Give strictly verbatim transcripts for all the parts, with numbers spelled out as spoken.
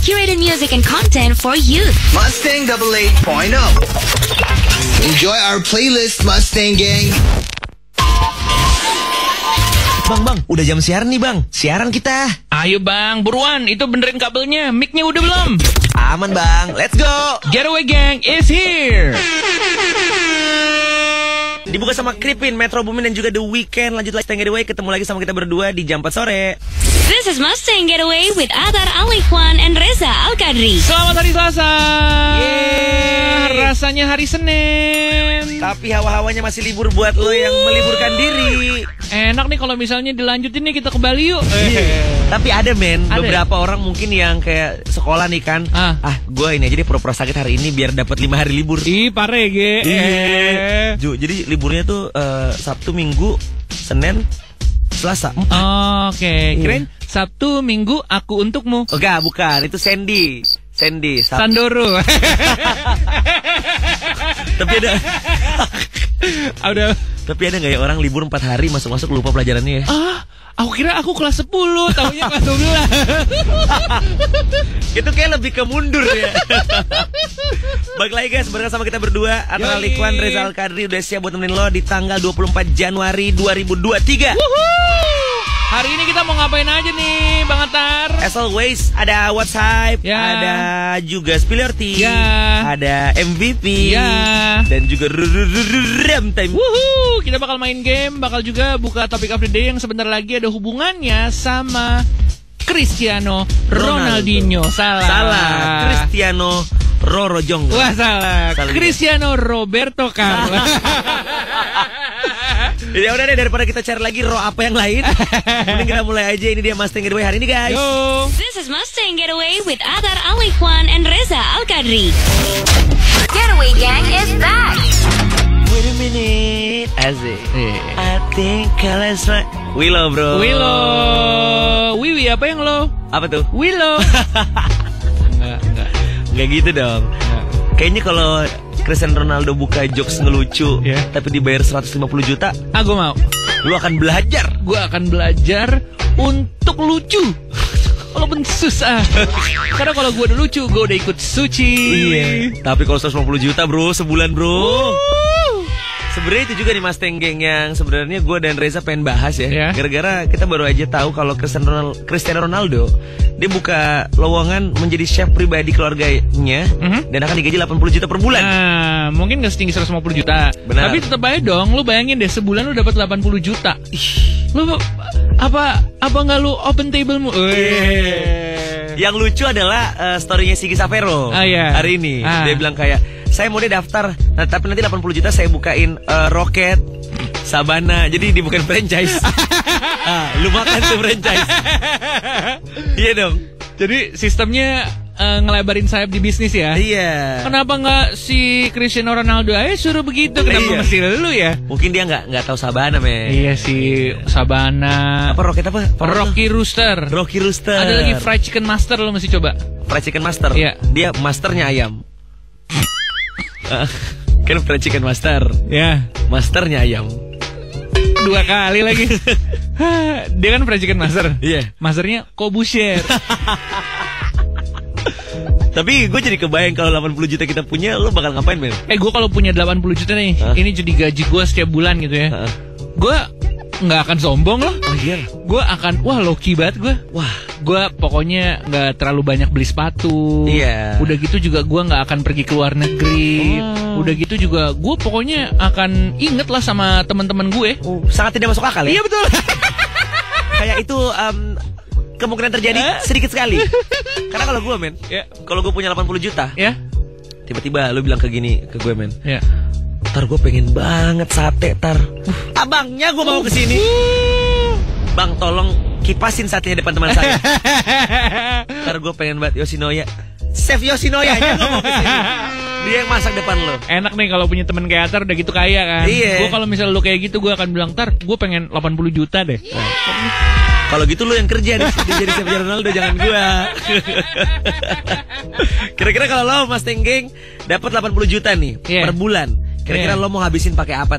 curated music and content for you. Mustang Double Eight point oh. Enjoy our playlist, Mustang Gang. Bang, bang, udah jam siaran nih bang. Siaran kita. Ayo bang, buruan. Itu benerin kabelnya. Mic-nya udah belum? Aman bang, let's go. Getaway Gang is here. Dibuka sama Kripin, Metro Boomin dan juga The Weeknd. Lanjut lagi Mustang Getaway, ketemu lagi sama kita berdua di jam empat sore. This is Mustang Getaway with Adar Alikwan and Reza Al-Kadri. Selamat hari Selasa. Yeay. Rasanya hari Senin. Tapi hawa-hawanya masih libur buat lo yang meliburkan diri. Enak nih kalau misalnya dilanjutin nih kita ke Bali yuk. Tapi ada men, Ada beberapa orang mungkin yang kayak sekolah nih kan. Ah, Ah, gue ini aja deh pura-pura sakit hari ini biar dapat lima hari libur. Ih, parege. Iya. Ju, jadi liburnya tuh eh, Sabtu, Minggu, Senin, Selasa. Oke, kirain Sabtu, Minggu aku untukmu. Enggak, bukan. Itu Sandy. Sandy. Sab- Sandoro. Tapi ada Udah. Tapi ada nggak ya orang libur empat hari masuk-masuk lupa pelajarannya ya? Ah, aku kira aku kelas sepuluh, tahunya kelas dua belas. Itu kayak lebih ke mundur ya. Balik lagi guys, bareng sama kita berdua Adar Yoi. Alikwan, Reza Al-Kadri udah siap buat nemenin lo di tanggal dua puluh empat Januari dua ribu dua puluh tiga. Hari ini kita mau ngapain aja nih, Bang Atar? As always, ada What's Hype, Ya. ada juga Spill Your Tea, Ya. ada M V P, Ya. dan juga Ram Time. Wuhu, kita bakal main game, bakal juga buka topik of the day yang sebentar lagi ada hubungannya sama Cristiano Ronaldinho. Salah. Salah, Cristiano Roro Jonggo. Wah, salah. Salah Cristiano Roberto Carlos. Ya udah deh, daripada kita cari lagi ro apa yang lain, mending kita mulai aja. Ini dia Mustang Getaway hari ini guys. Yo. This is Mustang Getaway with Adar Alikwan and Reza Al-Kadri. Getaway Gang is back. Wait a minute, Asik. Eh. I think kalian semua Willow bro. Willow. Wiwi apa yang lo? Apa tuh? Willow. Enggak, enggak. Nggak gitu dong. Kayaknya kalau Cristiano Ronaldo buka jokes ngelucu, Yeah. tapi dibayar seratus lima puluh juta, Ah, gue mau. lu akan belajar. Gue akan belajar untuk lucu. Walaupun susah. Karena kalau gue udah lucu, gue udah ikut suci. Tapi kalau seratus lima puluh juta bro, sebulan bro. Sebenarnya itu juga nih Mustang Gang yang sebenarnya gue dan Reza pengen bahas ya. Ya. Gara-gara kita baru aja tahu kalau Cristiano Ronaldo, Cristiano Ronaldo dia buka lowongan menjadi chef pribadi keluarganya, Mhm. dan akan digaji delapan puluh juta per bulan. Nah, mungkin gak setinggi seratus lima puluh juta. Benar. Tapi tetap aja dong, lu bayangin deh sebulan lu dapat delapan puluh juta. Lu apa apa nggak lu open table-mu? Weh. Yang lucu adalah uh, story-nya Sigi Savero Ah, iya. hari ini. Ah. Dia bilang kayak, saya mau deh daftar, nah, tapi nanti delapan puluh juta saya bukain uh, Roket, Sabana, jadi dibukain franchise. Ah, lu makan tuh franchise. Iya dong. Jadi sistemnya eh, ngelebarin sayap di bisnis ya. Iya. Kenapa nggak si Cristiano Ronaldo aja suruh begitu? Kenapa Iya. mesti lu ya? Mungkin dia nggak nggak tahu Sabana men. Iya si Sabana. Apa Roket apa? Apa Rocky Rooster. tuh? Rocky Rooster. Ada lagi Fried Chicken Master, lo mesti coba. Fried Chicken Master. Iya. Dia masternya ayam. Ah, kan Fried Chicken Master. Ya. Masternya ayam. Dua kali lagi. Hah, dia kan Fried Chicken Master. Iya. Masternya Kobusher. Tapi gue jadi kebayang kalau delapan puluh juta kita punya, lo bakal ngapain men? Eh gue kalau punya delapan puluh juta nih, Hah? ini jadi gaji gue setiap bulan gitu ya. Heeh. Gue nggak akan sombong loh. Oh iya. Gue akan, wah low-key banget gue. Wah. Gue pokoknya nggak terlalu banyak beli sepatu. Iya. Udah gitu juga gue nggak akan pergi ke luar negeri. Oh. Udah gitu juga gue pokoknya akan inget lah sama teman-teman gue. Oh, sangat tidak masuk akal ya. Iya betul. Kayak itu um, kemungkinan terjadi sedikit sekali. Karena kalau gue men, Ya. kalau gue punya delapan puluh juta, Ya. tiba-tiba lu bilang ke gini ke gue men, Ya. Tar gue pengen banget sate tar. Abangnya gue mau kesini. Bang tolong kipasin satenya depan teman saya. Tar gue pengen banget Yoshinoya. Chef Yoshinoya aja gue mau kesini. Dia yang masak depan lo. Enak nih kalau punya temen kayak Atar udah gitu kaya kan. Iya. Gue kalau misalnya lu kayak gitu gue akan bilang, Tar, gue pengen delapan puluh juta deh. Kalau gitu lu yang kerja nih, jadi Chef Ronaldo, jangan gua. Kira-kira kalau lo Mustang Gang dapat delapan puluh juta nih Yeah. per bulan, kira-kira Yeah. lo mau habisin pakai apa tuh?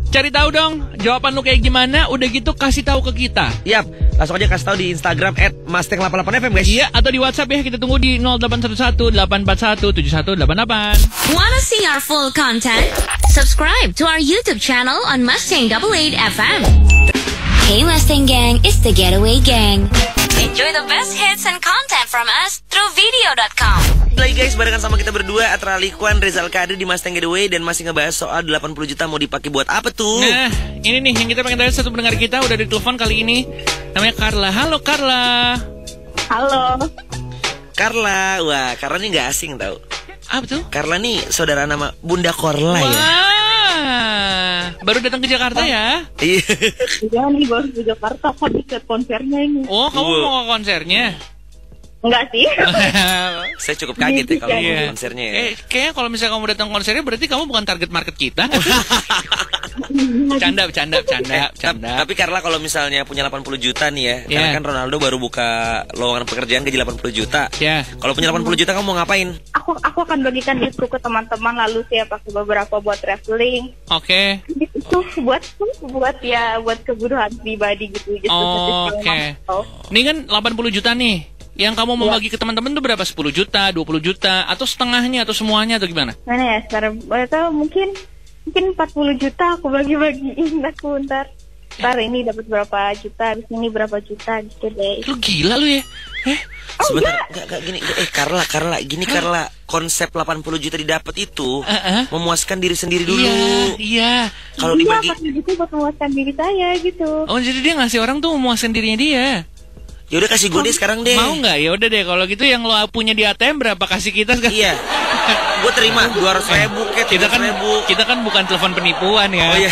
cari tahu dong jawaban lu kayak gimana. Udah gitu kasih tahu ke kita. Yap, langsung aja kasih tahu di Instagram at mustang delapan delapan F M guys. Iya, atau di WhatsApp ya. Kita tunggu di nol delapan satu satu delapan empat satu tujuh satu delapan delapan. Wanna see our full content? Subscribe to our YouTube channel on Mustang eight eight F M. Hey Mustang Gang, it's the Getaway Gang. Enjoy the best hits and content from us through video dot com. Lagi guys, barengan sama kita berdua, Atra Alikuan, Reza Alkadri di Mustang Getaway, dan masih ngebahas soal delapan puluh juta mau dipakai buat apa tuh? Nah, ini nih yang kita pengen tanya. Satu pendengar kita udah ditelepon kali ini. Namanya Carla. Halo Carla. Halo. Carla, wah Carla nih nggak asing tau. Apa tuh? Carla nih saudara nama Bunda Korla ya. Wah, baru datang ke Jakarta ya? Iya. Iya nih baru ke Jakarta, habis ke konsernya ini. Oh, kamu Wow. mau ke konsernya? Enggak sih. Saya cukup kaget ya kalau Iya. mau konsernya ya. Eh, kayaknya kalau misalnya kamu datang konsernya berarti kamu bukan target market kita. Bercanda, bercanda, bercanda, Eh, bercanda. tap- tapi Carla kalau misalnya punya delapan puluh juta nih ya, Yeah. karena kan Ronaldo baru buka lowongan pekerjaan gaji delapan puluh juta. Ya. Kalau punya delapan puluh juta kamu mau ngapain? Aku aku akan bagikan itu ke teman-teman, lalu saya pakai beberapa buat traveling. Oke. Itu buat buat ya buat kebutuhan pribadi gitu. Just Oh, to oke. oh. Ini kan delapan puluh juta nih. Yang kamu mau Iya. bagi ke teman-teman tuh berapa? sepuluh juta, dua puluh juta, atau setengahnya, atau semuanya, atau gimana? Mana ya sekarang? Atau mungkin mungkin empat puluh juta aku bagi-bagiin aku ntar. Ntar ini dapat berapa juta, habis ini berapa juta gitu deh. Lu gila lu ya? Eh? Sebentar, enggak enggak gini. Eh Carla, Carla, gini Carla, konsep delapan puluh juta didapat itu Uh-uh. memuaskan diri sendiri dulu. Iya, iya. Kalau Iya, dibagi, pas gitu buat memuaskan diri saya gitu. Oh, jadi dia ngasih orang tuh memuaskan dirinya dia. ya udah kasih gue deh sekarang deh. Mau nggak? Ya udah deh, kalau gitu yang lo punya di A T M berapa kasih kita sekarang? Iya. Gue terima dua ratus ribu, kayak Kita kan ribu. kita kan bukan telepon penipuan ya. Oh iya.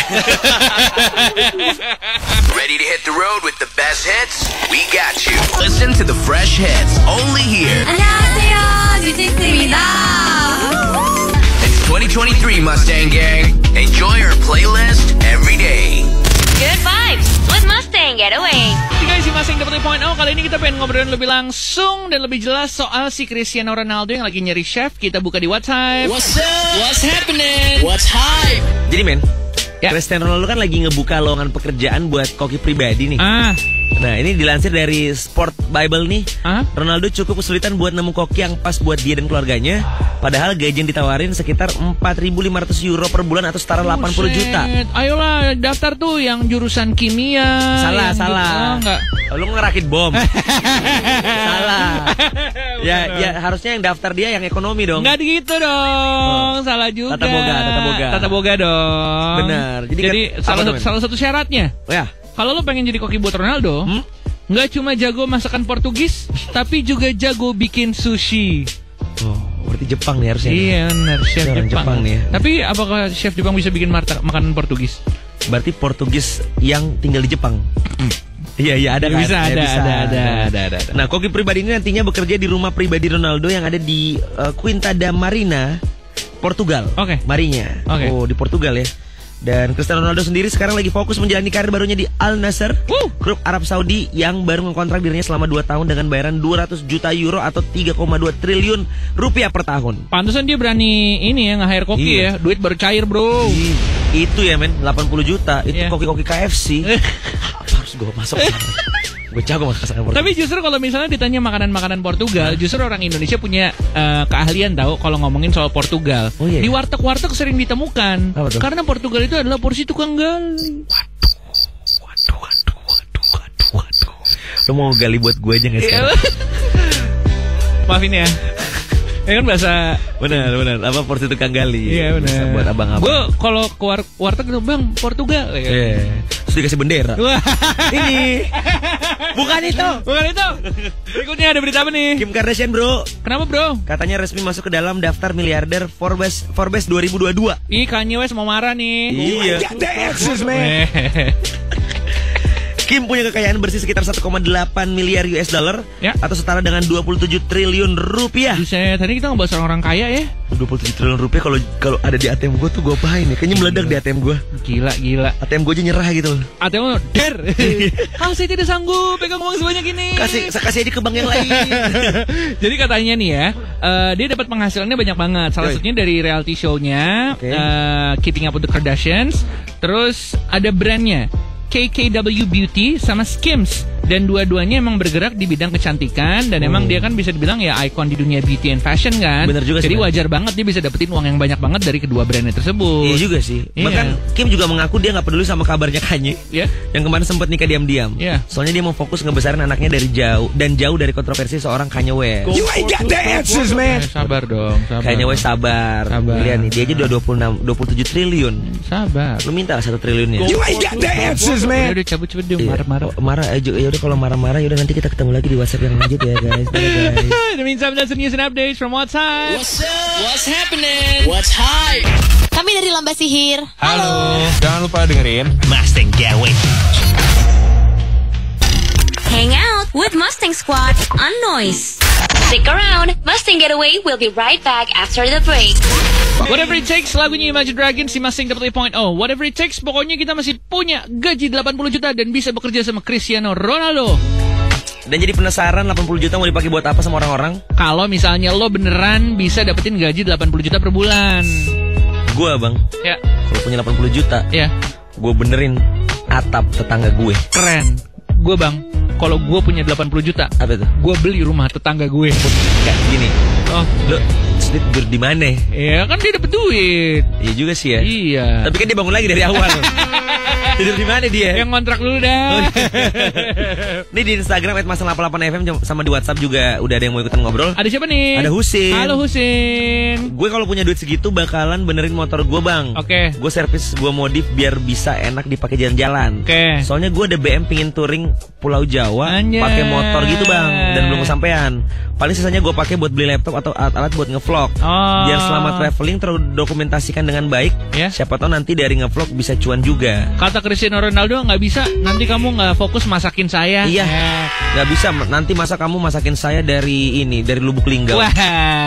Ready to hit the road with the best hits? We got you. Listen to the fresh hits only here. 안녕하세요, 뮤직스입니다. It's twenty twenty-three Mustang Gang. Enjoy our playlist every day. Good vibes with Mustang Getaway. Oke guys, si Mustang delapan puluh nol kali ini kita pengen ngobrolin lebih langsung dan lebih jelas soal si Cristiano Ronaldo yang lagi nyari chef. Kita buka di WhatsApp. What's up? What's happening? What's hype? Jadi men, Ya. Cristiano Ronaldo kan lagi ngebuka lowongan pekerjaan buat koki pribadi nih. Ah, Nah ini dilansir dari Sport Bible nih. ah, Ronaldo cukup kesulitan buat nemu koki yang pas buat dia dan keluarganya. Padahal gaji yang ditawarin sekitar empat ribu lima ratus euro per bulan atau setara delapan puluh juta. Buset. Ayolah daftar tuh yang jurusan kimia. Salah, yang salah. gitu. Oh, enggak. Lu ngerakit bom. Salah. Ya, ya harusnya yang daftar dia yang ekonomi dong. Enggak gitu dong. Salah juga. Tata boga, tata boga. Tata boga dong. Benar. Jadi Jadi, kan- salah, apa tuh, satu, men? salah satu syaratnya, Oh ya. kalau lo pengen jadi koki buat Ronaldo, Hmm? nggak cuma jago masakan Portugis, tapi juga jago bikin sushi. Oh, berarti Jepang nih harusnya. Iya, benar, chef Orang Jepang. Jepang nih ya. Tapi apakah chef Jepang bisa bikin marta- makanan Portugis? Berarti Portugis yang tinggal di Jepang. Iya, iya ada kan? Bisa, Ya, ada, bisa, ada, ada, ada, ada, ada. Nah, koki pribadi ini nantinya bekerja di rumah pribadi Ronaldo yang ada di uh, Quinta da Marina, Portugal. Oke. Marinya. Oke. Oh, di Portugal ya. Dan Cristiano Ronaldo sendiri sekarang lagi fokus menjalani karir barunya di Al Nassr, Wuh. klub Arab Saudi yang baru mengkontrak dirinya selama dua tahun dengan bayaran dua ratus juta euro atau tiga koma dua triliun rupiah per tahun. Pantesan dia berani ini ya nge-hire koki Iya. ya. Duit baru cair, bro. Itu ya men, delapan puluh juta. Itu Iya. koki-koki K F C. Apa harus gue masuk? Gue jago masakan Portugal. Tapi justru kalau misalnya ditanya makanan-makanan Portugal, justru orang Indonesia punya eh, keahlian tahu kalau ngomongin soal Portugal. Oh, iya. Di warteg-warteg sering ditemukan. Apa tuh? Karena Portugal itu adalah porsi tukang gali. Waduh, waduh, waduh, waduh, waduh. Lo mau gali buat gue aja gak sih? Iya. Maafin ya. Ya kan bahasa. Benar, benar. Apa porsi tukang gali? Iya Bisa benar. buat abang-abang. Gue kalau ke war- warteg itu bang Portugal. Ya. Iya. Terus dikasih bendera. Wah. Ini bukan itu. Bukan itu. Berikutnya ada berita apa nih? Kim Kardashian bro, Kenapa bro? katanya resmi masuk ke dalam daftar miliarder Forbes Forbes dua ribu dua puluh dua. Ih Kanye West mau marah nih. Iya. Eh. Kim punya kekayaan bersih sekitar satu koma delapan miliar U S dollar Ya. atau setara dengan dua puluh tujuh triliun rupiah. Buset, tadi kita ngebahas orang-orang kaya ya. dua puluh tujuh triliun rupiah kalau kalau ada di A T M gue tuh gue apain ya? Kayaknya meledak di A T M gue. Gila, gila. A T M gue aja nyerah gitu loh. A T M der. Ah, saya tidak sanggup pegang uang sebanyak ini. Kasih kasih aja ke bank yang lain. Jadi katanya nih ya, eh, dia dapat penghasilannya banyak banget. Salah Yoi. satunya dari reality show-nya Oke. eh, Keeping Up with the Kardashians. Terus ada brandnya K K W Beauty sama Skims, dan dua-duanya emang bergerak di bidang kecantikan dan Hmm. emang dia kan bisa dibilang ya ikon di dunia beauty and fashion kan. Bener juga sih, Jadi Man. wajar banget dia bisa dapetin uang yang banyak banget dari kedua brandnya tersebut. Iya juga sih. Iya. Bahkan Kim juga mengaku dia nggak peduli sama kabarnya Kanye Ya. yang kemarin sempat nikah diam-diam. Iya. Soalnya dia mau fokus ngebesarin anaknya dari jauh dan jauh dari kontroversi seorang Kanye West. You ain't got the answers, man. Sabar dong, sabar. Kanye West sabar. Sabar. Lihat nih, dia aja udah dua puluh enam, dua puluh tujuh triliun. Sabar. Lu minta lah satu triliunnya. You ain't got the answers, man. Udah cabut-cabut dong, Iya. marah-marah. Oh, marah aja. Ya udah kalau marah-marah ya udah nanti kita ketemu lagi di WhatsApp yang lanjut ya guys. Bye guys. In the meantime, that's the news and updates from What's Hype. What's up? What's happening? What's hype? Kami dari Lomba Sihir. Halo. Jangan lupa dengerin Mustang Gateway. Hang out with Mustang Squad on Noise. Stick around. Mustang Getaway will be right back after the break. Whatever it takes, lagunya Imagine Dragons si Mustang W point oh. Whatever it takes, pokoknya kita masih punya gaji delapan puluh juta dan bisa bekerja sama Cristiano Ronaldo. Dan jadi penasaran delapan puluh juta mau dipakai buat apa sama orang-orang? Kalau misalnya lo beneran bisa dapetin gaji delapan puluh juta per bulan. Gua bang, Ya, kalau punya delapan puluh juta, ya, gue benerin atap tetangga gue. keren. Gue bang, kalau gue punya delapan puluh juta, Apa itu? gue beli rumah tetangga gue. Kayak gini. Oh, Lo tidur di mana? ya kan dia dapet duit. Iya juga sih ya. Iya. Tapi kan dia bangun lagi dari awal. Tidur di mana dia? Yang kontrak dulu dah. Ini di Instagram et mustang delapan puluh delapan F M sama di WhatsApp juga udah ada yang mau ikutan ngobrol. Ada siapa nih? Ada Husin. Halo Husin. Gue kalau punya duit segitu bakalan benerin motor gue bang. Oke. Gue servis, gue modif biar bisa enak dipakai jalan-jalan. Oke. Soalnya gue ada B M pingin touring Pulau Jawa Anjay. pakai motor gitu bang, dan belum kesampean. Paling sisanya gue pakai buat beli laptop atau alat-alat buat ngevlog. Oh. Biar selama traveling terdokumentasikan dengan baik. Ya. Siapa tahu nanti dari ngevlog bisa cuan juga. Kata Cristiano Ronaldo, nggak bisa. Nanti kamu nggak fokus masakin saya. Iya. Eh. Nggak bisa. Nanti masa kamu masakin saya dari ini, dari Lubuk Linggau. Wah.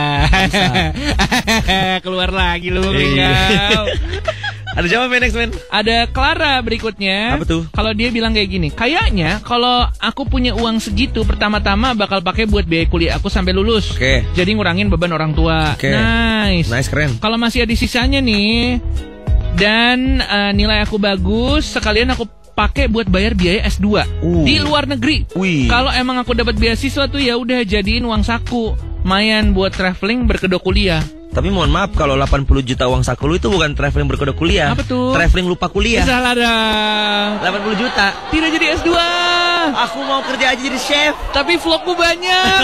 Keluar lagi lu Iya. Linggau. Ada siapa man next man? Ada Clara berikutnya. Apa tuh? Kalau dia bilang kayak gini, kayaknya kalau aku punya uang segitu, pertama-tama bakal pakai buat biaya kuliah aku sampai lulus. Oke. Jadi ngurangin beban orang tua. Oke. Nice. Nice, keren. Kalau masih ada sisanya nih, dan eh, nilai aku bagus, sekalian aku pakai buat bayar biaya S dua Uh. di luar negeri. Wih. Kalau emang aku dapat beasiswa tuh ya udah jadiin uang saku, mayan buat traveling berkedok kuliah. Tapi mohon maaf kalau delapan puluh juta uang saku lu itu bukan traveling berkedok kuliah. Apa tuh? Traveling lupa kuliah. Salah dah. delapan puluh juta. Tidak jadi S dua. Aku mau kerja aja jadi chef. Tapi vlogku banyak.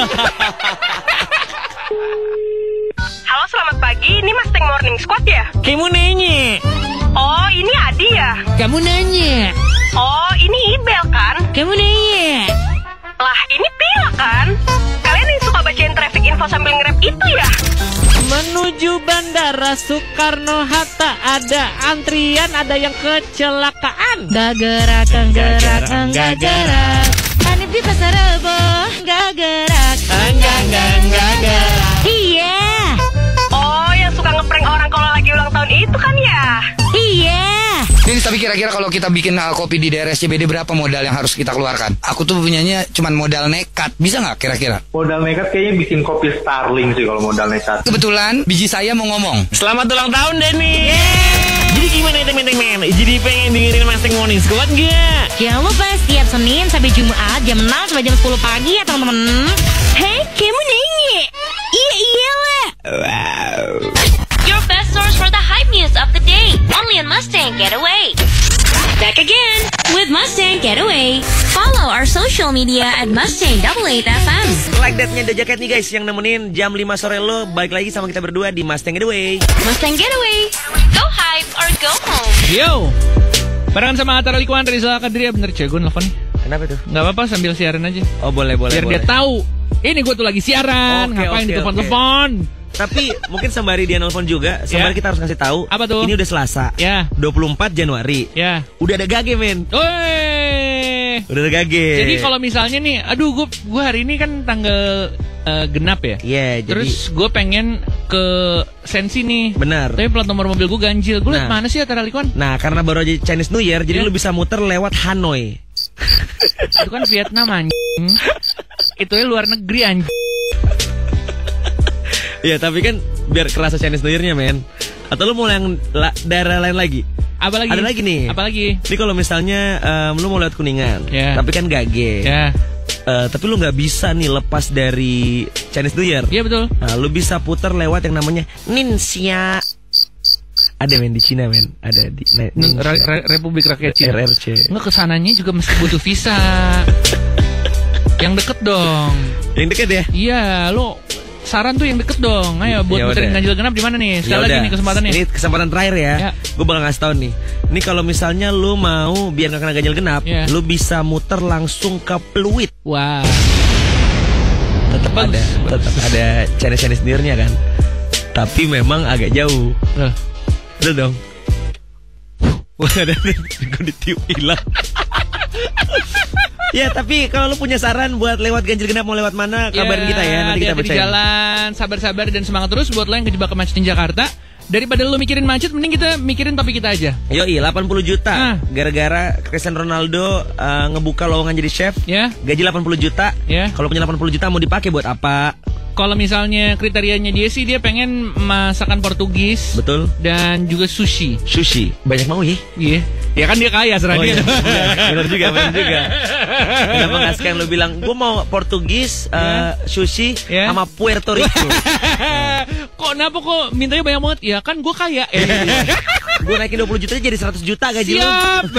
Halo, selamat pagi. Ini Mustang Morning Squad ya? Kamu nanya. Oh, ini Adi ya? Kamu nanya. Oh, ini Ibel kan? Kamu nanya. Lah, ini Pila kan? Kalian yang suka bacain traffic info sambil nge-rap itu ya? Menuju Bandara Soekarno-Hatta ada antrian, ada yang kecelakaan. Gak gerak, gak gerak, gak gerak. Hanif di pasar Rebo, gak gerak. Enggak, enggak, enggak gerak. Iya, Oh, yang suka ngeprank orang kalau lagi ulang tahun itu kan ya? iya. Ini tapi kira-kira kalau kita bikin uh, kopi di daerah S C B D berapa modal yang harus kita keluarkan? Aku tuh punyanya cuman modal nekat. Bisa nggak kira-kira? Modal nekat kayaknya bikin kopi Starling sih kalau modal nekat. Kebetulan biji saya mau ngomong. Selamat ulang tahun Denny. Jadi gimana teman-teman? Jadi pengen dengerin Mustang Morning Squad gak? Jangan lupa setiap Senin sampai Jumat jam enam sampai jam sepuluh pagi ya teman-teman. Hei, kamu nanya. Iya, iya lah. Your best source for the hype news of the day. Only on Mustang Getaway. Back again with Mustang Getaway. Follow our social media at Mustang eight eight F M. Like that-nya The Jacket nih guys, yang nemenin jam lima sore lo. Balik lagi sama kita berdua di Mustang Getaway. Mustang Getaway. Go hype or go home. Yo. Barengan sama Atta Ralikuan, Rizal Kadria. Bener cek gue nelfon nih. Kenapa tuh? Gak apa-apa sambil siaran aja. Oh boleh boleh. Biar boleh. dia tahu. Ini gue tuh lagi siaran. Oke, Ngapain oke, ditelepon-telepon? Tapi mungkin sembari dia nelfon juga, sembari Ya. kita harus kasih tahu. Apa tuh? Ini udah Selasa. Ya. dua puluh empat Januari. Ya. Udah ada gage men. Woi. Udah ada gage. Jadi kalau misalnya nih, aduh gue gue hari ini kan tanggal uh, genap ya. Iya, jadi Terus gue pengen ke Sensi nih. benar. Tapi plat nomor mobil gue ganjil. Gue liat Nah. mana sih Atta Ralikuan? Nah, karena baru aja Chinese New Year, jadi Ya. lu bisa muter lewat Hanoi. Itu kan Vietnam anjing. Itu luar negeri anjing. Iya, tapi kan biar kerasa Chinese New Year-nya, men. Atau lu mau yang la- daerah lain lagi? Apalagi? Ada lagi nih. Apalagi? Ini kalau misalnya um, lu mau lewat Kuningan, yeah. tapi kan gage. Yeah. Uh, tapi lu nggak bisa nih lepas dari Chinese New Year. Iya betul. Nah, lu bisa putar lewat yang namanya Ninxia. Ada men di Cina men, ada di nah, Re- Re- Republik Rakyat Cina. R R C. Nggak, kesananya juga mesti butuh visa. Yang deket dong. Yang deket ya? Iya, lo saran tuh yang deket dong. Ayo buat muterin ganjil genap di mana nih? Sekali lagi nih kesempatannya. Ini kesempatan terakhir ya. ya. Gue bakal ngasih tau nih. Ini kalau misalnya lu mau biar gak kena ganjil genap, ya. lu bisa muter langsung ke Pluit. Wah. Tetap ada, tetap ada Chinese Chinese New Year-nya kan. Tapi memang agak jauh. Loh. Udah dong. Wah, ada gue ditiup hilang. Ya, tapi kalau lu punya saran buat lewat ganjil genap mau lewat mana, kabarin ya, kita ya. Nanti kita bacain. Di jalan, sabar-sabar dan semangat terus buat lo yang kejebak kemacetan Jakarta. Daripada lu mikirin macet, mending kita mikirin topik kita aja. Yoi, delapan puluh juta. Nah. Gara-gara Cristiano Ronaldo uh, ngebuka lowongan jadi chef. Ya. Gaji delapan puluh juta. Ya. Kalau punya delapan puluh juta mau dipakai buat apa? Kalau misalnya kriterianya dia sih, dia pengen masakan Portugis. Betul. Dan juga sushi. Sushi. Banyak mau ya? Iya. Ya kan dia kaya serah oh, dia. Iya. Bener juga, bener juga. Kenapa gak sekarang lu bilang, gue mau Portugis, uh, sushi, yeah. sama Puerto Rico. Kok kenapa kok mintanya banyak banget? Ya kan gue kaya. Eh, gue naikin dua puluh juta jadi seratus juta gaji lu. Siap.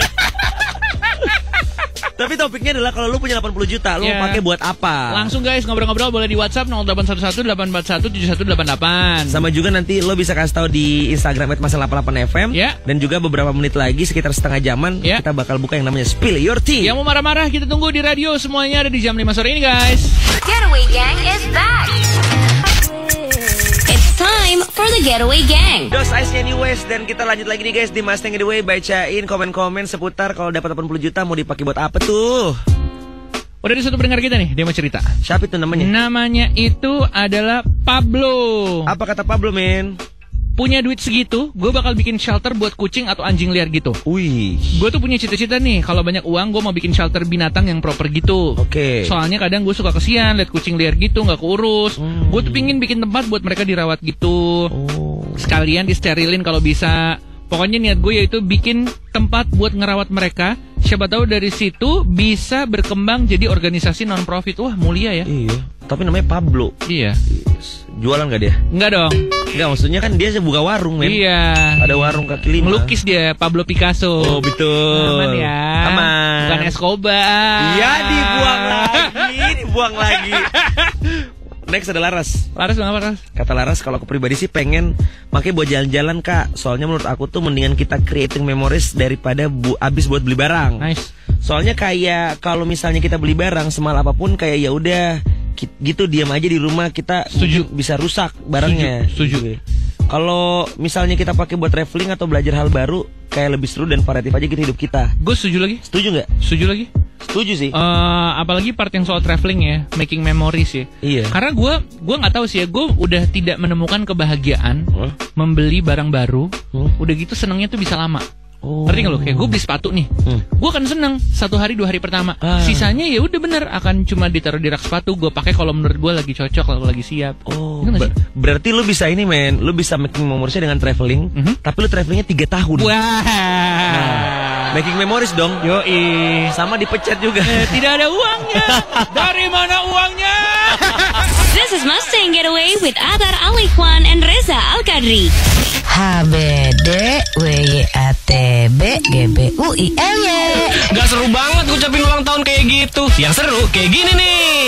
Tapi topiknya adalah kalau lu punya delapan puluh juta, lu yeah. mau pakai buat apa? Langsung guys, ngobrol-ngobrol boleh di WhatsApp nol delapan satu satu delapan empat satu tujuh satu delapan delapan. Sama juga nanti lo bisa kasih tahu di Instagram et masal delapan puluh delapan F M. Yeah. Dan juga beberapa menit lagi, sekitar setengah jaman, yeah. kita bakal buka yang namanya Spill Your Tea. Yang mau marah-marah kita tunggu di radio, semuanya ada di jam lima sore ini guys. Getaway Gang is back. It's time for the Getaway Gang. Dos Ice Kanye West, dan kita lanjut lagi nih guys di Mustang Getaway. Bacain komen-komen seputar kalau dapat delapan puluh juta mau dipakai buat apa tuh? Udah di satu pendengar kita nih, dia mau cerita. Siapa itu namanya? Namanya itu adalah Pablo. Apa kata Pablo, men? Punya duit segitu, gue bakal bikin shelter buat kucing atau anjing liar gitu. Wih. Gue tuh punya cita-cita nih, kalau banyak uang gue mau bikin shelter binatang yang proper gitu. Oke. Okay. Soalnya kadang gue suka kesian liat kucing liar gitu, nggak keurus. Hmm. Gue tuh pingin bikin tempat buat mereka dirawat gitu. Oh. Sekalian disterilin kalau bisa. Pokoknya niat gue yaitu bikin tempat buat ngerawat mereka. Siapa tahu dari situ bisa berkembang jadi organisasi non profit. Wah, mulia ya. Iya. Tapi namanya Pablo. Iya. Yes. Jualan gak dia? Enggak dong. Enggak, maksudnya kan dia buka warung, men. Iya. Ada warung kaki lima. Melukis dia, Pablo Picasso. Oh, betul. Aman ya. Aman. Bukan Escobar. Iya, dibuang lagi, dibuang lagi. Next ada Laras. Laras bang apa Laras? Kata Laras, kalau aku pribadi sih pengen makanya buat jalan-jalan kak. Soalnya menurut aku tuh mendingan kita creating memories daripada bu abis buat beli barang. Nice. Soalnya kayak kalau misalnya kita beli barang semal apapun kayak ya udah gitu diam aja di rumah, kita setuju bisa rusak barangnya. Setuju. Setuju. Kalau misalnya kita pakai buat traveling atau belajar hal baru, kayak lebih seru dan variatif aja gitu hidup kita. Gue setuju lagi. Setuju nggak? Setuju lagi. Setuju sih. Uh, apalagi part yang soal traveling ya, making memories ya. Iya. Karena gue, gue nggak tahu sih ya, gue udah tidak menemukan kebahagiaan huh? membeli barang baru. Huh? Udah gitu senangnya tuh bisa lama. Oh. Ngerti nggak lo? Kayak gue beli sepatu nih, hmm. gue akan seneng satu hari dua hari pertama. Ah. Sisanya ya udah bener akan cuma ditaruh di rak sepatu. Gue pakai kalau menurut gue lagi cocok, kalau lagi siap. Oh. Ber berarti lu bisa ini men, lu bisa making memoriesnya dengan traveling, mm -hmm. tapi lu travelingnya tiga tahun. Wah. Nah, making memories dong. Yoi. Sama dipecat juga. Eh, tidak ada uangnya. Dari mana uangnya? This is Mustang Getaway with Atar Alikwan and Reza Al-Qadri. H B D W Y A T B G B U I L Y. Gak seru banget ngucapin ulang tahun kayak gitu. Yang seru kayak gini nih.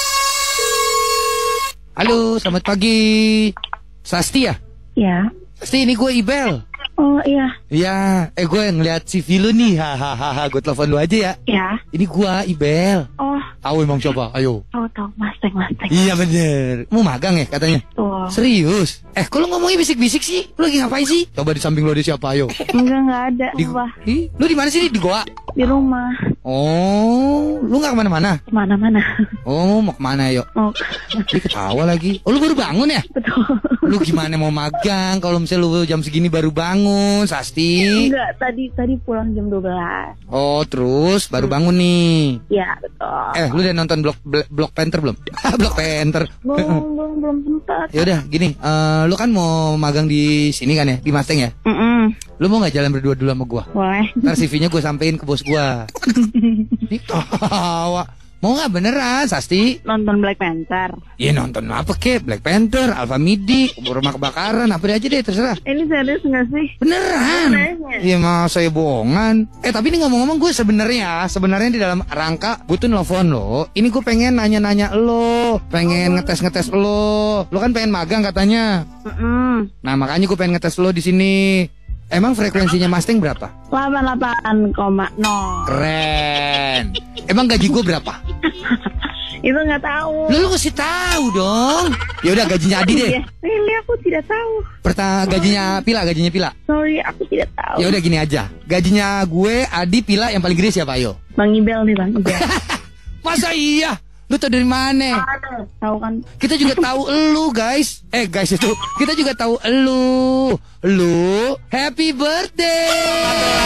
Halo, selamat pagi. Sasti ya? Ya. Sasti, ini gue Ibel. Oh iya. Iya, eh gue ngeliat C V lu nih. Hahaha, gue telepon lu aja ya. Ya. Ini gue Ibel. Oh. Tahu emang coba, ayo. Tahu tahu, Mustang Mustang. Iya bener. Mau magang ya katanya? Tuh. Serius? Eh, kok lu ngomongnya bisik-bisik sih? Lu lagi ngapain sih? Coba di samping lu ada siapa, ayo. Enggak, enggak ada. Di, Ih, lu di mana sih? Di Goa? Di rumah. Oh, lu nggak kemana-mana? Kemana-mana. Oh, mau kemana yuk? Mau. Ih, ketawa lagi. Oh, lu baru bangun ya? Betul. Lu gimana mau magang kalau misalnya lu jam segini baru bangun, Sasti? Enggak, tadi tadi pulang jam dua belas. Oh, terus baru bangun nih? Iya, betul. Eh, lu udah nonton Blok Blok Panther belum? Blok Panther. Belum, belum, belum sempat. Ya udah, gini, uh, lu kan mau magang di sini kan ya, di Mustang ya? Mm -mm. Lu mau gak jalan berdua dulu sama gua? Boleh. Ntar C V-nya gue sampein ke bos gua. Ditawa. Mau gak beneran, Sasti? Nonton Black Panther. Ya nonton apa kek? Black Panther, Alpha Midi, Rumah Kebakaran, apa aja deh terserah. Ini serius nggak sih? Beneran? Iya masa ya bohongan. Eh tapi ini ngomong-ngomong gue sebenarnya, sebenarnya di dalam rangka gue tuh nelfon lo. Ini gue pengen nanya-nanya lo, pengen ngetes-ngetes lo. Lo kan pengen magang katanya. Mm-mm. Nah makanya gue pengen ngetes lo di sini. Emang frekuensinya Mustang berapa? delapan puluh delapan koma nol. Keren. Emang gaji gue berapa? Itu nggak tahu. Lu, lu kasih tahu dong. Ya udah gajinya Adi deh. Iya. Ini aku tidak tahu. Pertama gajinya Pila, gajinya Pila. Sorry, aku tidak tahu. Ya udah gini aja. Gajinya gue, Adi, Pila yang paling gede siapa ayo? Bang Ibel nih Bang Ibel. Masa iya? Lu tau dari mana? Tahu kan? Kita juga tahu elu guys. Eh guys itu kita juga tahu elu. Lu happy birthday.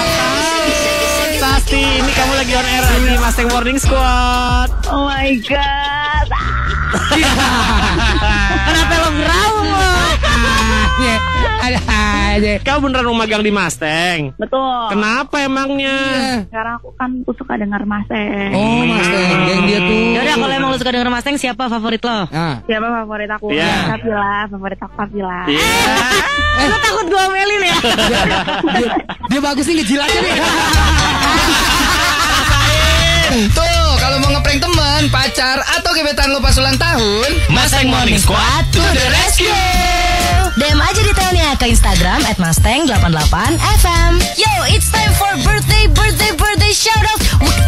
Sasti, ini kamu lagi on air di Mustang Morning Squad. Oh my god. Kenapa lo ngeraung lo? Ada aja. Kamu beneran mau magang di Mustang? Betul. Kenapa emangnya? Sekarang aku kan aku suka dengar Mustang. Oh Mustang, geng dia tuh. Yaudah kalau emang lo suka denger Mustang, siapa favorit lo? Nah. Siapa favorit aku? Iya. Kapila, favorit aku Kapila. Iya. Lo takut gue omelin ya? dia, dia bagus nih ngejilatnya nih. Tuh, kalau mau ngeprank teman, pacar, atau gebetan lo pas ulang tahun, Mustang Morning Squad to the rescue. D M aja detailnya ke Instagram at Mustang delapan delapan F M. Yo, it's time for birthday, birthday, birthday shout out.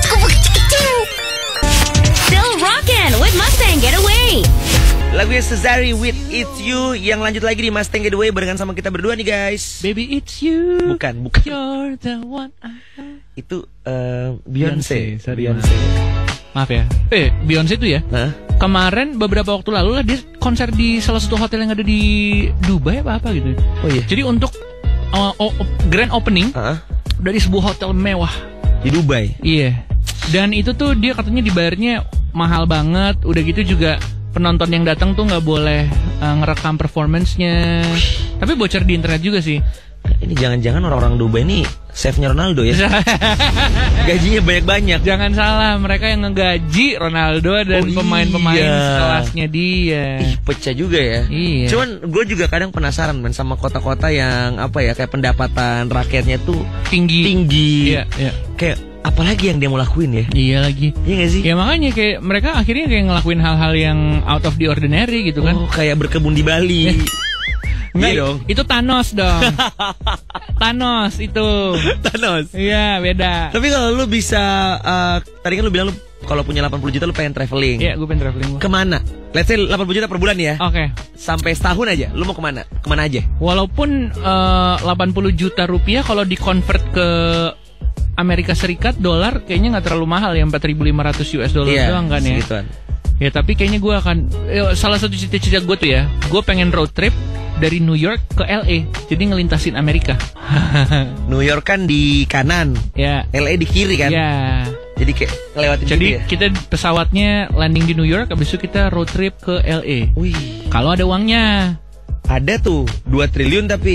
Still rockin' with Mustang Getaway. Lagunya Cezari with It's You yang lanjut lagi di Mustang Getaway barengan sama kita berdua nih guys. Baby it's you. Bukan, bukan. You're the one. Itu uh, Beyonce. Beyonce, sorry, Beyonce. Maaf ya. Eh, Beyonce itu ya. Hah? Kemarin beberapa waktu lalu lah dia konser di salah satu hotel yang ada di Dubai apa apa gitu. Oh iya. Jadi untuk uh, oh, oh, grand opening uh-huh. dari sebuah hotel mewah di Dubai. Iya. Dan itu tuh dia katanya dibayarnya mahal banget. Udah gitu juga penonton yang datang tuh nggak boleh uh, ngerekam performance-nya. Tapi bocor di internet juga sih. Ini jangan-jangan orang-orang Dubai ini save-nya Ronaldo ya. Gajinya banyak-banyak. Jangan salah, mereka yang ngegaji Ronaldo dan oh, pemain-pemain iya. sekelasnya dia. Ih, pecah juga ya. Iya. Cuman gue juga kadang penasaran man sama kota-kota yang apa ya, kayak pendapatan rakyatnya tuh tinggi. Tinggi. Iya, iya. Kayak apalagi yang dia mau lakuin ya? Iya lagi. Iya gak sih? Ya makanya kayak mereka akhirnya kayak ngelakuin hal-hal yang out of the ordinary gitu kan. Oh, kayak berkebun di Bali. Enggak, iya dong. Itu Thanos dong. Thanos itu. Thanos. Iya, beda. Tapi kalau lu bisa uh, tadi kan lu bilang lu kalau punya delapan puluh juta lu pengen traveling. Iya, gue pengen traveling. Kemana? Let's say delapan puluh juta per bulan ya. Oke. Okay. Sampai setahun aja. Lu mau kemana? Kemana aja? Walaupun uh, delapan puluh juta rupiah kalau di-convert ke Amerika Serikat dolar kayaknya nggak terlalu mahal ya, empat ribu lima ratus U S dollar iya, doang kan ya. Segituan. Ya tapi kayaknya gue akan ya, salah satu cita-cita gue tuh ya, gue pengen road trip dari New York ke L A. Jadi ngelintasin Amerika. New York kan di kanan. Ya. L A di kiri kan. Ya. Jadi kayak ngelewatin Jadi gitu ya? kita pesawatnya landing di New York, habis itu kita road trip ke L A. Wih. Kalau ada uangnya. Ada tuh dua triliun tapi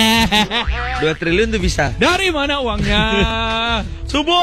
dua triliun tuh bisa. Dari mana uangnya? Subur.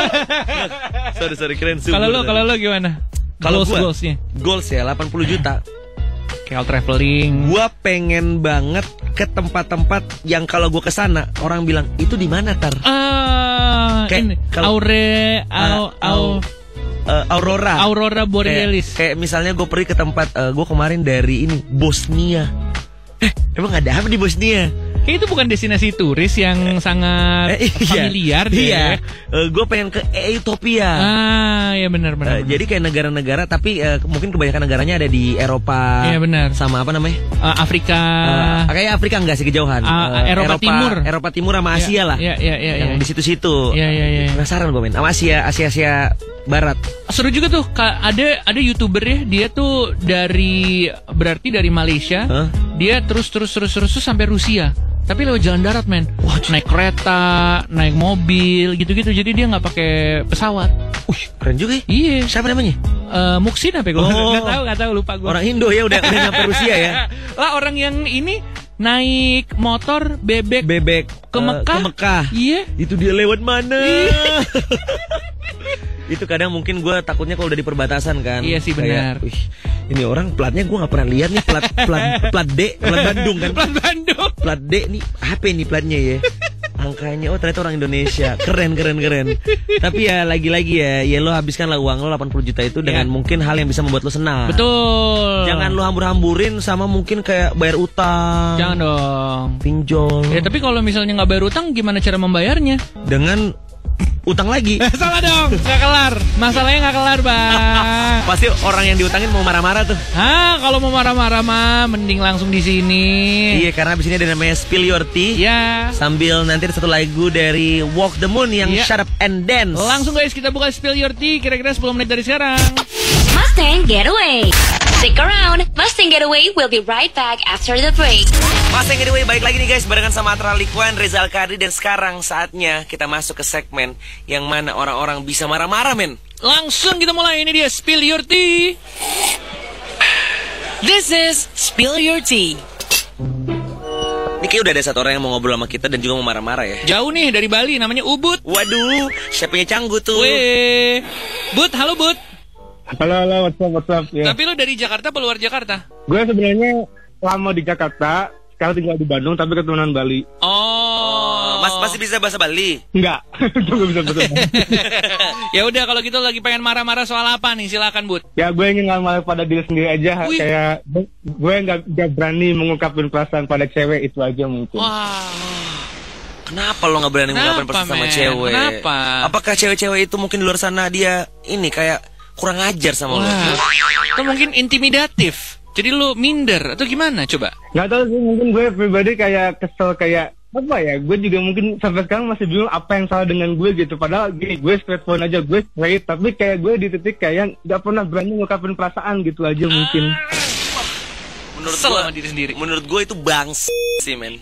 sorry sorry keren subur. Kalau lo kalau lo gimana? Kalau goals, gua goalsnya goals ya delapan puluh juta. Kayak traveling. Gua pengen banget ke tempat-tempat yang kalau gua kesana orang bilang itu di mana tar? Ah, kayak ini kalau Aure, au, uh, au, uh, Aurora. Aurora Borealis. Kayak, kayak misalnya gue pergi ke tempat uh, gue kemarin dari ini Bosnia. Eh, emang ada apa di Bosnia? Kayak itu bukan destinasi turis yang sangat eh, iya, familiar deh. Iya. Uh, gue pengen ke Ethiopia. Ah, ya benar benar. Uh, jadi kayak negara-negara tapi uh, mungkin kebanyakan negaranya ada di Eropa. Iya benar. Sama apa namanya? Uh, Afrika. Uh, kayak Afrika enggak sih kejauhan. Uh, uh, Eropa, Eropa Timur. Eropa Timur sama Asia ya, lah. Iya iya iya. Yang ya. di situ-situ. Iya iya iya. Penasaran gue men. Sama Asia, Asia Asia Barat. Seru juga tuh. Ada ada YouTuber ya, dia tuh dari berarti dari Malaysia. Huh? Dia terus terus terus terus, terus sampai Rusia. Tapi lewat jalan darat men. Wah, naik kereta, naik mobil gitu-gitu. Jadi dia nggak pakai pesawat. Wih, keren juga ya. Iya. Siapa namanya? Uh, Muksin apa ya? Gue oh. nggak tahu, nggak tahu lupa gue. Orang Indo ya udah udah nyampe Rusia ya. Lah orang yang ini naik motor bebek bebek ke uh, Mekah. Ke Mekah. Iya. Itu dia lewat mana? Itu kadang mungkin gue takutnya kalau udah di perbatasan kan. Iya sih benar. Kayak, wih, ini orang platnya gue nggak pernah lihat nih, plat plat plat D, plat Bandung kan. Plat Bandung. Plat D nih apa nih platnya ya? Angkanya oh ternyata orang Indonesia. Keren keren keren. Tapi ya lagi-lagi ya, ya lo habiskanlah uang lo delapan puluh juta itu dengan ya. mungkin hal yang bisa membuat lo senang. Betul. Jangan lo hambur-hamburin sama mungkin kayak bayar utang. Jangan dong. Pinjol. Ya tapi kalau misalnya nggak bayar utang, gimana cara membayarnya? Dengan utang lagi. Salah dong, nggak kelar. Masalahnya nggak kelar, Bang. Pasti orang yang diutangin mau marah-marah tuh. Ah, kalau mau marah-marah mah mending langsung di sini. Iya, karena abis ini ada namanya Spill Your Tea. Ya. Sambil nanti ada satu lagu dari Walk the Moon yang ya. Shut Up and Dance. Langsung guys, kita buka Spill Your Tea kira-kira sepuluh menit dari sekarang. Mustang Getaway. Stick around. Mustang Getaway will be right back after the break. Mustang Getaway baik lagi nih guys, barengan sama Atra Likuan, Rizal Kardi, dan sekarang saatnya kita masuk ke segmen yang mana orang-orang bisa marah-marah, men. Langsung kita mulai, ini dia Spill Your Tea. This is Spill Your Tea. Ini kayak udah ada satu orang yang mau ngobrol sama kita dan juga mau marah-marah ya. Jauh nih dari Bali, namanya Ubud. Waduh, siapanya Canggu tuh. Weh, Bud, halo Bud. Halo, halo, what's up, what's up? Ya. Tapi lo dari Jakarta apa luar Jakarta? Gue sebenarnya lama di Jakarta, sekarang tinggal di Bandung, tapi keturunan Bali. Oh, Mas masih bisa bahasa Bali? Enggak, gue bisa bahasa Bali. Ya udah, kalau gitu lagi pengen marah-marah soal apa nih? Silakan Bud. Ya gue ingin ngomong pada diri sendiri aja. Wih. Kayak gue nggak nggak berani mengungkapin perasaan pada cewek, itu aja mungkin. Wah. Kenapa lo nggak berani mengungkapin perasaan sama cewek? Kenapa? Apakah cewek-cewek itu mungkin di luar sana dia ini kayak kurang ajar sama lo? Atau mungkin intimidatif? Jadi lo minder atau gimana coba? Gak tau sih, mungkin gue pribadi kayak kesel, kayak apa ya, gue juga mungkin sampai sekarang masih bingung apa yang salah dengan gue gitu. Padahal gini, gue straightforward aja, gue straight, tapi kayak gue di titik kayak gak pernah berani ngungkapin perasaan gitu aja mungkin. Menurut gue, diri sendiri. Menurut gue itu bangs sih, men.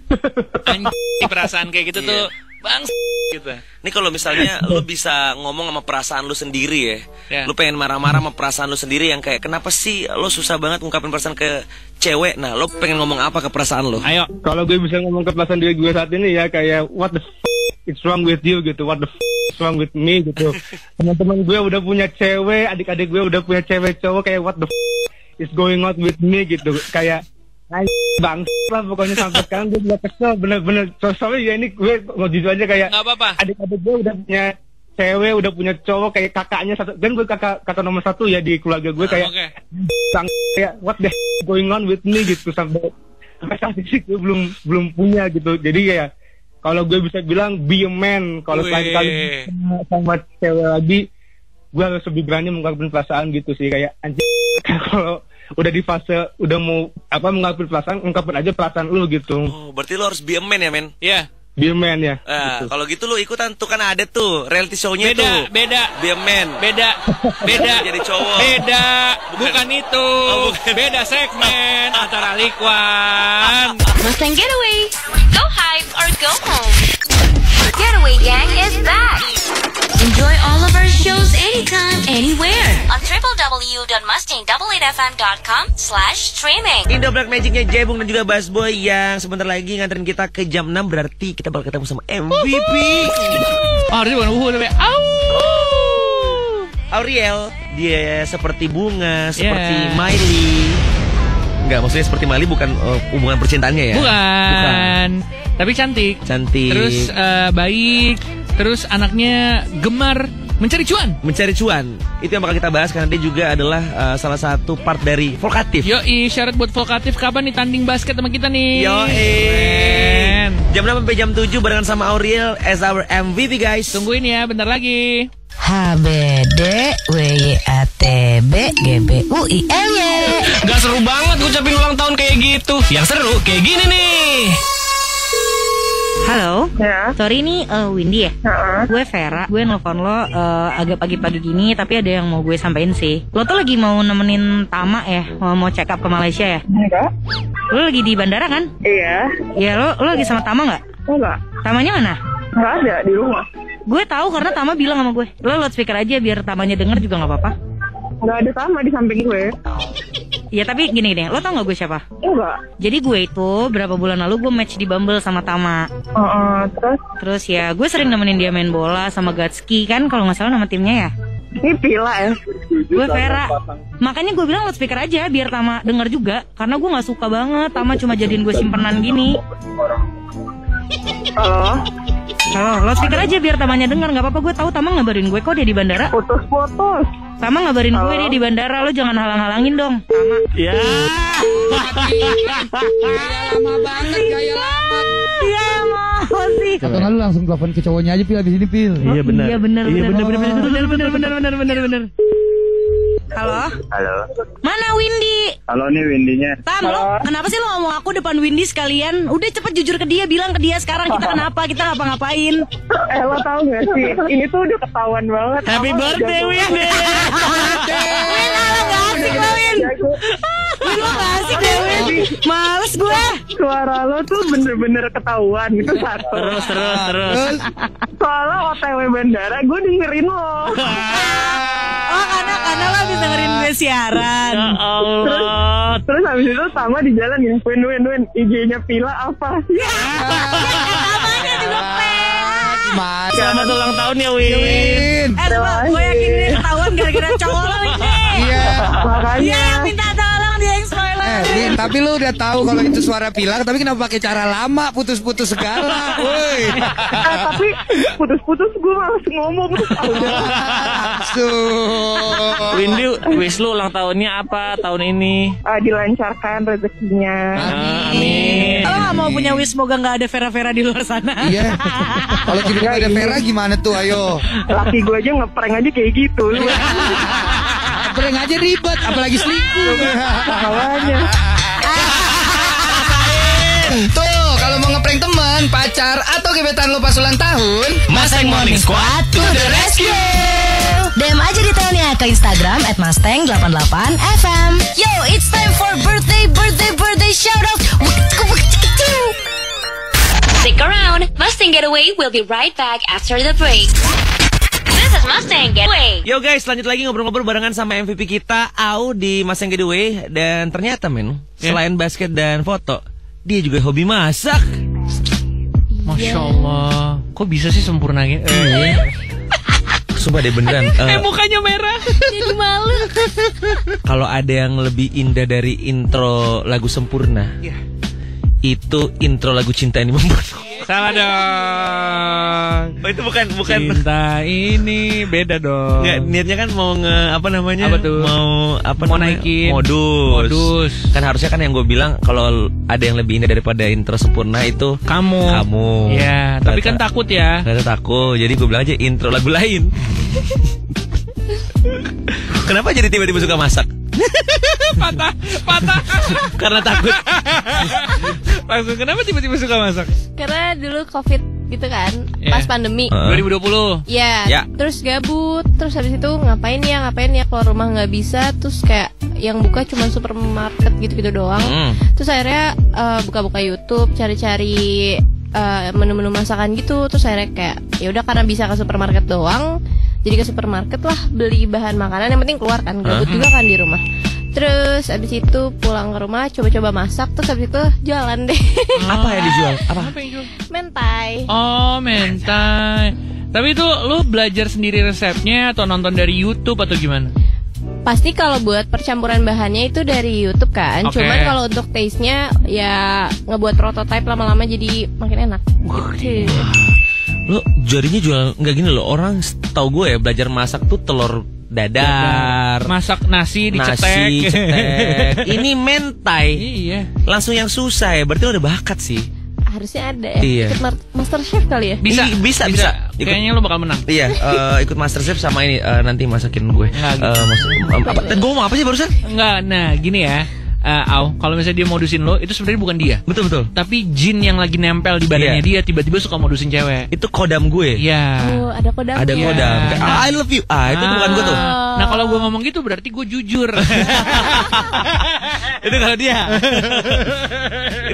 Anjing, perasaan kayak gitu tuh bangs gitu. Nih kalau misalnya lu bisa ngomong sama perasaan lu sendiri ya, ya. Lu pengen marah-marah sama perasaan lu sendiri yang kayak kenapa sih lu susah banget ngungkapin perasaan ke cewek? Nah, lu pengen ngomong apa ke perasaan lu? Ayo. Kalau gue bisa ngomong ke perasaan diri gue saat ini ya kayak what the f it's wrong with you gitu, what the f it's wrong with me gitu. Teman-teman gue udah punya cewek, adik-adik gue udah punya cewek cowok, kayak what the f is going on with me gitu. Kayak bang lah pokoknya sampai sekarang gue juga kesel bener-bener. Soalnya ya ini gue mau jujur aja kayak nggak apa-apa. Adik-adik gue udah punya cewek, udah punya cowok, kayak kakaknya satu, dan gue kakak kakak nomor satu ya di keluarga gue, kayak okay. bang kayak what the going on with me gitu, sampai sampai saat ini gue belum belum punya gitu. Jadi kayak kalau gue bisa bilang be a man, kalau sekali-kali sama cewek lagi gue harus lebih berani mengungkapkan perasaan gitu sih, kayak anjing kalau udah di fase udah mau apa mengungkapin perasaan, ungkapin aja perasaan lu gitu. Oh, berarti lu harus be a man ya, men? Iya. Yeah. Be a man ya. Nah, gitu. Kalau gitu lu ikutan tuh, kan ada tuh reality show-nya beda, tuh. Beda, Be a man. Beda, beda. Jadi cowok. Beda, bukan, bukan itu. Oh, bukan. Beda segmen antara Likuan. Mustang Getaway. Go hype or go home. Getaway Gang is back. Enjoy all of our shows anytime, anywhere on w w w dot mustang eight f m dot com slash streaming. Indo Black Magicnya Jebung dan juga Bass Boy yang sebentar lagi nganterin kita ke jam enam, berarti kita bakal ketemu sama M V P. Oh, ini bukan uhu tapi au. Auriel, dia seperti bunga, seperti yeah. Miley. Enggak, maksudnya seperti Miley bukan uh, hubungan percintaannya ya? Bukan. Bukan. Tapi cantik. Cantik. Terus uh, baik. Terus anaknya gemar mencari cuan. Mencari cuan. Itu yang bakal kita bahas karena dia juga adalah uh, salah satu part dari Volkatif. Yoi, syarat buat Volkatif kapan nih tanding basket sama kita nih? Yoi. Jam enam sampai jam tujuh barengan sama Auriel as our M V P guys. Tungguin ya, bentar lagi. H B D W Y A T B G B U I L Y. Gak seru banget ngucapin ulang tahun kayak gitu. Yang seru kayak gini nih. Halo, ya. Sorry ini uh, Windy ya? Uh-uh. Gue Vera, gue nelfon lo uh, agak pagi-pagi gini, tapi ada yang mau gue sampein sih. Lo tuh lagi mau nemenin Tama ya, mau, mau check up ke Malaysia ya? Enggak. Lo lagi di bandara kan? Iya. Iya, lo, lo lagi sama Tama gak? Enggak. Tamanya mana? Enggak ada, di rumah. Gue tahu karena Tama bilang sama gue. Lo loudspeaker aja biar Tamanya denger juga gak apa-apa. Enggak ada Tama di samping gue. Ya tapi gini-gini, lo tau gak gue siapa? Enggak. Jadi gue itu berapa bulan lalu gue match di Bumble sama Tama. Uh, uh, terus? Terus ya gue sering nemenin dia main bola sama Gatski kan, kalau nggak salah nama timnya ya. Ini Pila ya? Gue Vera. Makanya gue bilang loudspeaker aja biar Tama denger juga. Karena gue gak suka banget Tama cuma jadiin gue simpenan gini. Halo? Halo, loudspeaker aja biar Tamanya denger. Gak apa-apa, gue tahu Tama ngabarin gue kok dia di bandara. Putus-putus. Tama ngabarin gue dia di bandara. Lo jangan halang-halangin dong Tama. Ya. Gaya lama banget, gaya lama. Iya mau sih. Atau nggak lu langsung telepon ke cowoknya aja, Pil, abis ini, Pil. Iya benar. Iya benar. Iya benar benar benar benar benar benar benar benar benar. Halo? Halo. Mana Windy? Halo nih Windy-nya. Tam, lo kenapa sih lo ngomong aku depan Windy sekalian? Udah cepet jujur ke dia, bilang ke dia sekarang kita kenapa, kita ngapa-ngapain. Eh lo tau gak sih, ini tuh udah ketahuan banget. Happy birthday Windy. Win, halo gak asik lo Win. Win lo gak asik deh Win. Males gue. Suara lo tuh bener-bener ketahuan gitu satu. Terus terus terus. Soalnya O T W bandara gue dengerin lo. Oh karena karena lo bisa dengerin gue siaran. Ya Allah. Terus, terus habis itu sama di jalan ya, Win Win Win, I G-nya Pila apa? Ya. Namanya juga P. Mas. Selamat ulang tahun ya Win. Eh gue yakin ini ketahuan gara-gara cowok lo ini. Iya. Makanya. Iya yang minta tolong dia yang spoiler. Eh, Win, tapi lu udah tahu kalau itu suara Pilar, tapi kenapa pakai cara lama, putus-putus segala, woi. Eh, tapi putus-putus gue males ngomong. Tuh. Windy, wish lu ulang tahunnya apa tahun ini? Uh, dilancarkan rezekinya. Amin. Lo gak mau punya wish semoga gak ada Vera-Vera di luar sana? Iya. Kalau tiba-tiba ada Vera gimana tuh, ayo. Laki gue aja ngeprank aja kayak gitu. Prank aja ribet, apalagi selingkuh. Makanya. Tuh, kalau mau ngeprank teman, pacar, atau gebetan lo pas ulang tahun, Mustang Morning Squad to the rescue. D M aja detailnya ke Instagram at mustang delapan delapan F M. Yo, it's time for birthday, birthday, birthday shout out. Stick around. Mustang Getaway will be right back after the break. This is Mustang Getaway. Yo guys, lanjut lagi ngobrol-ngobrol barengan sama M V P kita, Au, di Mustang Getaway. Dan ternyata men, yeah. selain basket dan foto, dia juga hobi masak. Masya Allah. Kok bisa sih sempurna gitu? Eh, Sumpah deh beneran. eh uh, mukanya merah. Jadi malu. Kalau ada yang lebih indah dari intro lagu Sempurna, yeah. itu intro lagu Cinta Ini Membunuh. Salah dong. Oh itu bukan bukan Cinta Ini beda dong. Nggak, niatnya kan mau nge apa namanya? Apa tuh? Mau apa mau namanya? naikin modus. Modus. Kan harusnya kan yang gue bilang kalau ada yang lebih indah daripada intro Sempurna itu kamu. Kamu. Ya, Ternyata, tapi kan takut ya. Ternyata takut. Jadi gue bilang aja intro lagu lain. Kenapa jadi tiba-tiba suka masak? patah, patah. Karena takut. Langsung kenapa tiba-tiba suka masak? Karena dulu COVID gitu kan, yeah. pas pandemi uh. dua ribu dua puluh. Iya, yeah. yeah. Terus gabut, terus habis itu ngapain ya, ngapain ya, keluar rumah nggak bisa, terus kayak yang buka cuma supermarket gitu-gitu doang. Mm. Terus akhirnya uh, buka-buka YouTube, cari-cari uh, menu-menu masakan gitu. Terus akhirnya kayak ya udah karena bisa ke supermarket doang, jadi ke supermarket lah beli bahan makanan, yang penting keluar kan, gabut uh. juga kan di rumah. Terus abis itu pulang ke rumah coba-coba masak. Terus abis itu jalan deh. Apa yang dijual? Apa? Apa yang dijual? Mentai. Oh mentai. Tapi itu lu belajar sendiri resepnya atau nonton dari YouTube atau gimana? Pasti kalau buat percampuran bahannya itu dari YouTube kan. Okay. Cuman kalau untuk taste-nya ya ngebuat prototype lama-lama jadi makin enak gitu. Lo jadinya jual nggak gini loh. Orang tahu gue ya belajar masak tuh telur dadar, masak nasi dicetek, nasi, cetek. Ini mentai. Iya. Langsung yang susah ya. Berarti lo ada bakat sih. Harusnya ada ya. Iya. Ikut MasterChef kali ya. Bisa, Ih, bisa, bisa. bisa. Ikut. Kayaknya lo bakal menang. Iya. Uh, ikut MasterChef sama ini uh, nanti masakin gue. Nggak, gitu. uh, maksud, um, apa? Gue ngomong apa sih barusan? Enggak. Nah, gini ya. Uh, Au, kalau misalnya dia modusin lo, itu sebenarnya bukan dia. Betul betul. Tapi jin yang lagi nempel di badannya yeah. dia tiba-tiba suka modusin cewek. Itu kodam gue. Iya. Oh, ada kodam. Ada ya. kodam. Ah, I love you. Ah, itu ah. bukan gue tuh. Nah, kalau gue ngomong gitu berarti gue jujur. Itu kalau dia. Ini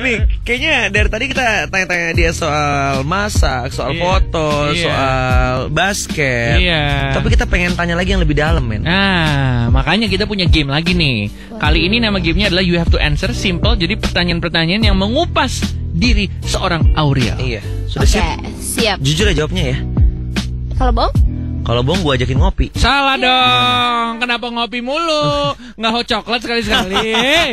nih, kayaknya dari tadi kita tanya-tanya dia soal masak, soal Iya. foto, Iya. soal basket. Iya. Tapi kita pengen tanya lagi yang lebih dalam, men. Nah, makanya kita punya game lagi nih. Kali ini nama gamenya adalah You Have to Answer. Simple, jadi pertanyaan-pertanyaan yang mengupas diri seorang Auriel. Iya. Sudah Oke, siap? siap. Jujur ya jawabnya ya. Kalau bohong? Kalau bohong gue ajakin ngopi. Salah dong. Kenapa ngopi mulu? Nggak hot coklat sekali-sekali.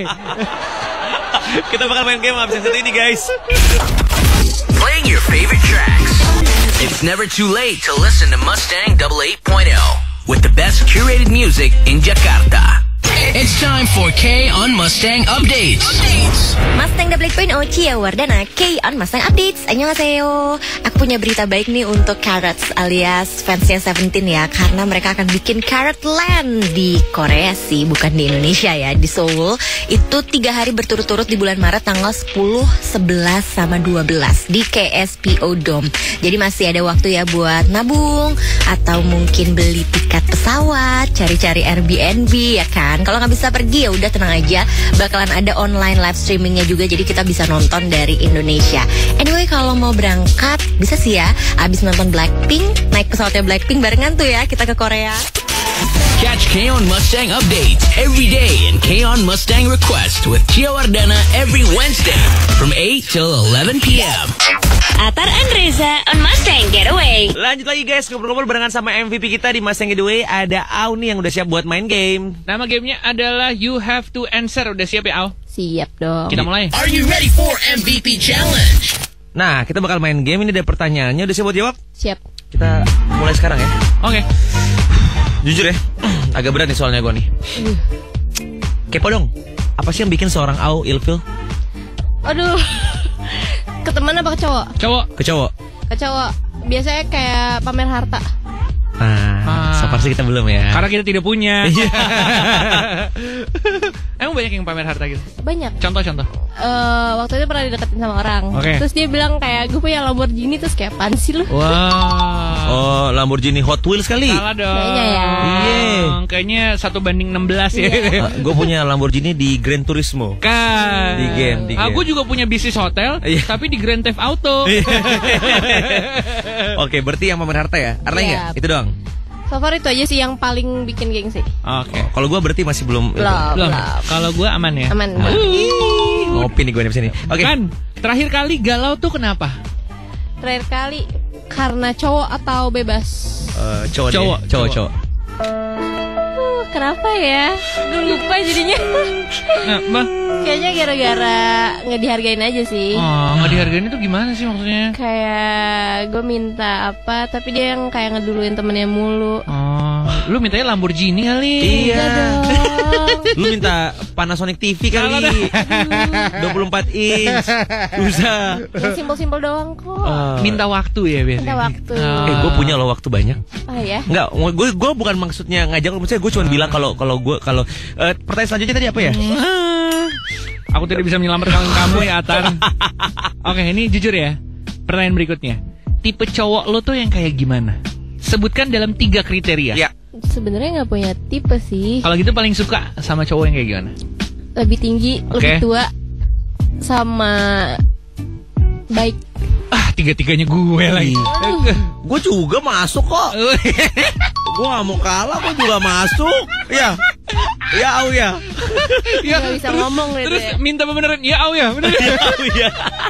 Kita bakal main game abis yang satu ini, guys. Playing your favorite tracks. It's never too late to listen to Mustang eighty-eight point oh with the best curated music in Jakarta. It's time for K on Mustang Updates. Mustang eighty-eight point oh Cia Wardana K on Mustang Updates. Annyeonghaseyo. Aku punya berita baik nih untuk Carrots alias fansnya Seventeen ya, karena mereka akan bikin Carrot Land di Korea sih, bukan di Indonesia ya, di Seoul. Itu tiga hari berturut-turut di bulan Maret tanggal sepuluh, sebelas sama dua belas di K S P O Dome. Jadi masih ada waktu ya buat nabung atau mungkin beli tiket pesawat, cari-cari Airbnb ya kan. Kalau nggak bisa pergi ya udah tenang aja, bakalan ada online live streamingnya juga, jadi kita bisa nonton dari Indonesia. Anyway, kalau mau berangkat bisa sih ya, abis nonton Blackpink, naik pesawatnya Blackpink barengan tuh ya kita ke Korea. Catch K on Mustang Updates every day and K on Mustang Request with Cia Wardana every Wednesday from eight till eleven p.m. Atar Andreza on Mustang Getaway. Lanjut lagi guys, ngobrol-ngobrol barengan sama M V P kita di Mustang Getaway. Ada Au nih yang udah siap buat main game. Nama gamenya adalah You Have to Answer. Udah siap ya, Al? Siap dong. Kita mulai. Are you ready for M V P Challenge? Nah, kita bakal main game. Ini ada pertanyaannya. Udah siap buat jawab? Siap. Kita mulai sekarang ya. Oke. Jujur ya, agak berat nih soalnya gue nih. Kepo dong, apa sih yang bikin seorang Au ilfil? Aduh. Ke teman apa ke cowok? Cowok. Ke cowok. Ke cowok. Biasanya kayak pamer harta. Nah, so far sih kita belum ya. Karena kita tidak punya. Emang banyak yang pamer harta gitu? Banyak. Contoh-contoh. Eh, waktu itu pernah dideketin sama orang. Oke. Terus dia bilang kayak gue punya Lamborghini, terus kayak apaan sih lu? Wah. Oh, Lamborghini Hot Wheels kali. Salah dong. Kayaknya ya. Iya. Kayaknya satu banding enam belas ya. Gue punya Lamborghini di Gran Turismo. Kan. Di game, di game. Aku juga punya bisnis hotel, Iya. tapi di Grand Theft Auto. Oke, berarti yang pamer harta ya? Arleng ya? Yap. Itu doang. So far itu aja sih yang paling bikin gengsi. Oke. Oh, kalau gue berarti masih belum. Belum, Belum. belum. Kalau gue aman ya. Aman. Ih, ngopi nih gue di sini. Oke. Kan, terakhir kali galau tuh kenapa? Terakhir kali karena cowok atau bebas? Eh, cowok, deh. Cowok, cowok, cowok. cowok. Uh, kenapa ya? Gue lupa jadinya. Nah, Mbak. Kayaknya gara-gara nggak dihargain aja sih. Oh, nggak dihargain itu gimana sih maksudnya? Kayak gue minta apa, tapi dia yang kayak ngeduluin temennya mulu. Oh, lu mintanya Lamborghini kali? Iya. Lu minta Panasonic T V Salah kali. dua puluh empat inch. Bisa. Yang simpel-simpel doang kok. Oh. Minta waktu ya biasanya. Minta waktu. Oh. Eh, gue punya lo waktu banyak. Oh ya. Enggak, gue gue bukan maksudnya ngajak lo, maksudnya gue cuma bilang kalau kalau gue kalau eh, pertanyaan selanjutnya tadi apa ya? Aku tidak bisa menyelamatkan kamu ya, Atar. Oke, ini jujur ya. Pertanyaan berikutnya. Tipe cowok lo tuh yang kayak gimana? Sebutkan dalam tiga kriteria. Ya. Sebenarnya nggak punya tipe sih. Kalau gitu paling suka sama cowok yang kayak gimana? Lebih tinggi, Oke. lebih tua, sama baik. Ah, tiga-tiganya gue lagi. Gue juga masuk kok. Gue gak mau kalah, gue juga masuk. Ya, ya, au ya. Ya, Nggak bisa ngomong gitu terus ya. minta beneran. Ya, au ya, bener. Ya, au ya.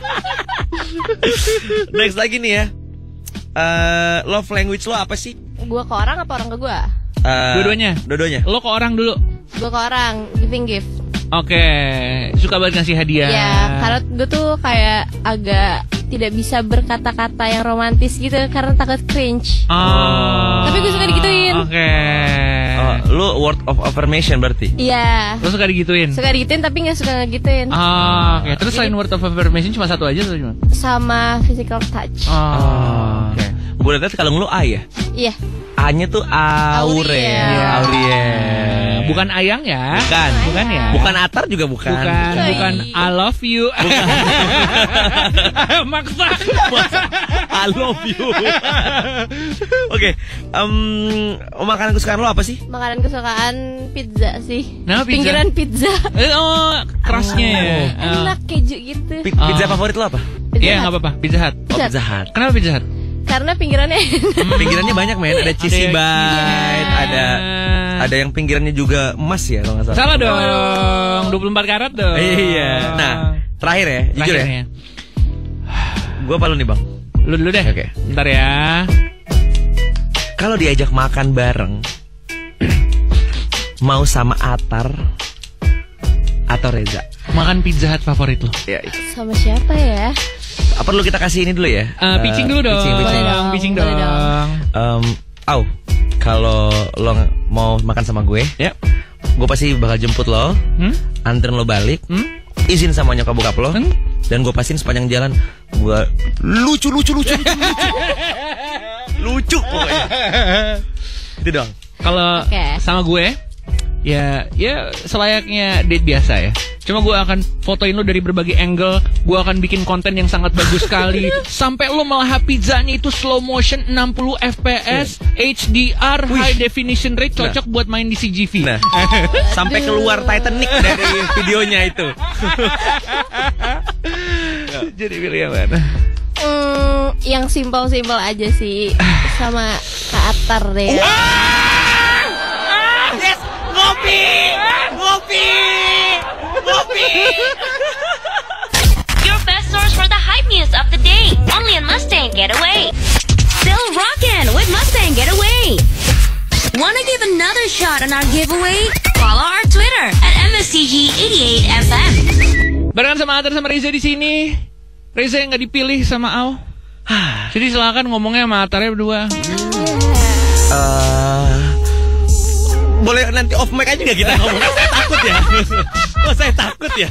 Next lagi nih ya. Eh, love language lo apa sih? Gue ke orang apa orang ke gue? Eh, Dua-duanya. Dua-duanya. Lo ke orang dulu. Gue ke orang, giving gift. Oke, suka banget ngasih hadiah. Ya, karena gue tuh kayak agak tidak bisa berkata-kata yang romantis gitu karena takut cringe. Oh. Tapi gue suka digituin. Oke. Oh, lu word of affirmation berarti? Iya. Lo suka digituin? Suka digituin tapi nggak suka ngegituin. Oh, oke. Terus selain word of affirmation cuma satu aja atau gimana? Sama physical touch. Oh, oke. Gue lihat kalau lu A ya. Iya. A-nya tuh Aurel. Auriel. Auriel. Bukan Ayang ya? Bukan. Bukan ya? Bukan Atar juga bukan. Bukan, bukan I love you. Maksa. I love you. Oke, um, makanan kesukaan lo apa sih? Makanan kesukaan pizza sih. Nah, pizza. Pinggiran pizza. Eh, oh, kerasnya ya. Enak keju gitu. Pi- Pizza favorit lo apa? Iya, nggak apa-apa. Pizza Hut. Oh, Pizza Hut. Kenapa Pizza Hut? Karena pinggirannya Hmm, pinggirannya banyak men, ada cheesy Ada- bite, ada ada yang pinggirannya juga emas ya kalau nggak salah. Salah dong, dua puluh empat karat dong. Iya. Nah, terakhir ya, jujur Terakhir ya. Gua apa lu nih bang? Lu dulu deh. Oke. Bentar ya. Kalau diajak makan bareng, mau sama Atar atau Reza? Makan Pizza Hut favorit lo? Ya, itu. sama siapa ya? Apa perlu kita kasih ini dulu ya? Uh, pitching dulu dong. Pitching, pitching. Boleh dong, Pitching boleh dong. dong. Um, Au, kalau lo mau makan sama gue, Ya. gue pasti bakal jemput lo, Hmm? anterin lo balik, Hmm? izin sama nyokap bokap lo, Hmm? dan gue pastiin sepanjang jalan gue lucu lucu lucu lucu lucu, lucu pokoknya. Itu dong. Kalau Oke. sama gue, ya ya selayaknya date biasa ya. Cuma gue akan fotoin lo dari berbagai angle. Gue akan bikin konten yang sangat bagus sekali. Sampai lo melahap pizzanya itu slow motion enam puluh F P S, H D R, high definition rate, cocok buat main di C G V. Nah, sampai keluar Titanic dari videonya itu. Jadi pilih yang mana? Hmm, yang simpel-simpel aja sih sama Kak Atar deh. Yes, ngopi, ngopi, ngopi. Your best source for the hype news of the day. Only on Mustang Getaway. Still rockin' with Mustang Getaway. Wanna give another shot on our giveaway? Follow our Twitter at M S C G eighty-eight F M. Barengan sama Atar sama Reza di sini. Reza yang nggak dipilih sama Au. Jadi silakan ngomongnya sama Atarnya berdua. Eh, boleh nanti off mic aja nggak kita ngomong? Saya takut ya. Oh saya takut ya.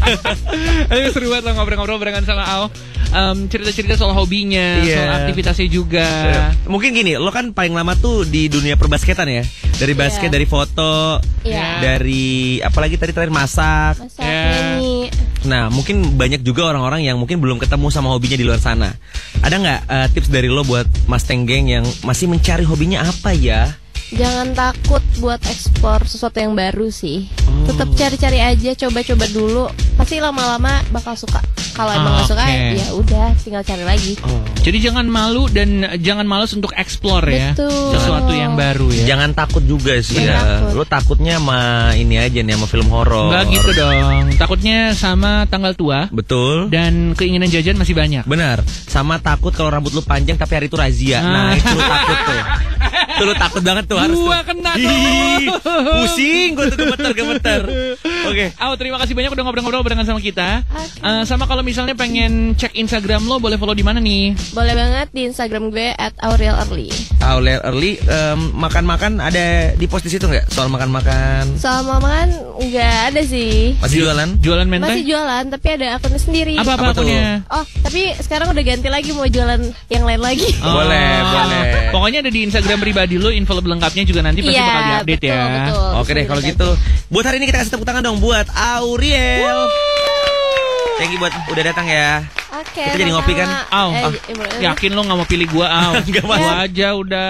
Ayo seru banget lah ngobrol-ngobrol barengan sama Au. Um, cerita-cerita soal hobinya, Iya. soal aktivitasnya juga. Mungkin gini, lo kan paling lama tuh di dunia perbasketan ya. Dari basket, Iya. dari foto, Iya. dari apalagi tadi terakhir masak. Masak, Ya. nyanyi. Nah, mungkin banyak juga orang-orang yang mungkin belum ketemu sama hobinya di luar sana. Ada nggak eh, tips dari lo buat Mustang Gang yang masih mencari hobinya apa ya? Jangan takut buat ekspor sesuatu yang baru sih. Oh. Tetap cari-cari aja, coba-coba dulu. Pasti lama-lama bakal suka. Kalau emang nggak suka, Oke. ya udah, tinggal cari lagi. Oh. Jadi jangan malu dan jangan malas untuk explore ya. Betul. Sesuatu yang baru ya. Jangan takut juga sih Jangan ya. takut. Lo takutnya sama ini aja nih, sama film horor. Enggak gitu dong. Takutnya sama tanggal tua Betul. dan keinginan jajan masih banyak. Benar. Sama takut kalau rambut lu panjang tapi hari itu razia. Ah. Nah, itu lu takut tuh. Itu lu takut banget tuh harus. Gua tuh. kena Ih, dong. pusing gua tuh gemeter-gemeter. Oke. Au, terima kasih banyak udah ngobrol-ngobrol barengan sama kita. Eh, sama kalau misalnya pengen cek Instagram lo, boleh follow di mana nih? Boleh banget di Instagram gue at Aurel Early. Auler early em, makan-makan ada di post di situ nggak? Soal makan-makan. Soal makan nggak ada sih. Masih jualan? Jualan mentai? Masih jualan, tapi ada akunnya sendiri. Apa-apa Apa tuh? akunnya? Oh, tapi sekarang udah ganti lagi, mau jualan yang lain lagi. Oh. Boleh, boleh. Pokoknya ada di Instagram pribadi lo, info lebih lengkapnya juga nanti pasti Iya, bakal diupdate betul, ya. betul. Oke deh kalau gitu. Buat hari ini kita kasih tepuk tangan dong buat Auriel. Thank you buat udah datang ya. Oke. Kita jadi ngopi kan? Au, Eh, ah, eh, yakin lo gak mau pilih gua, Au? Nggak mau. Gua aja udah.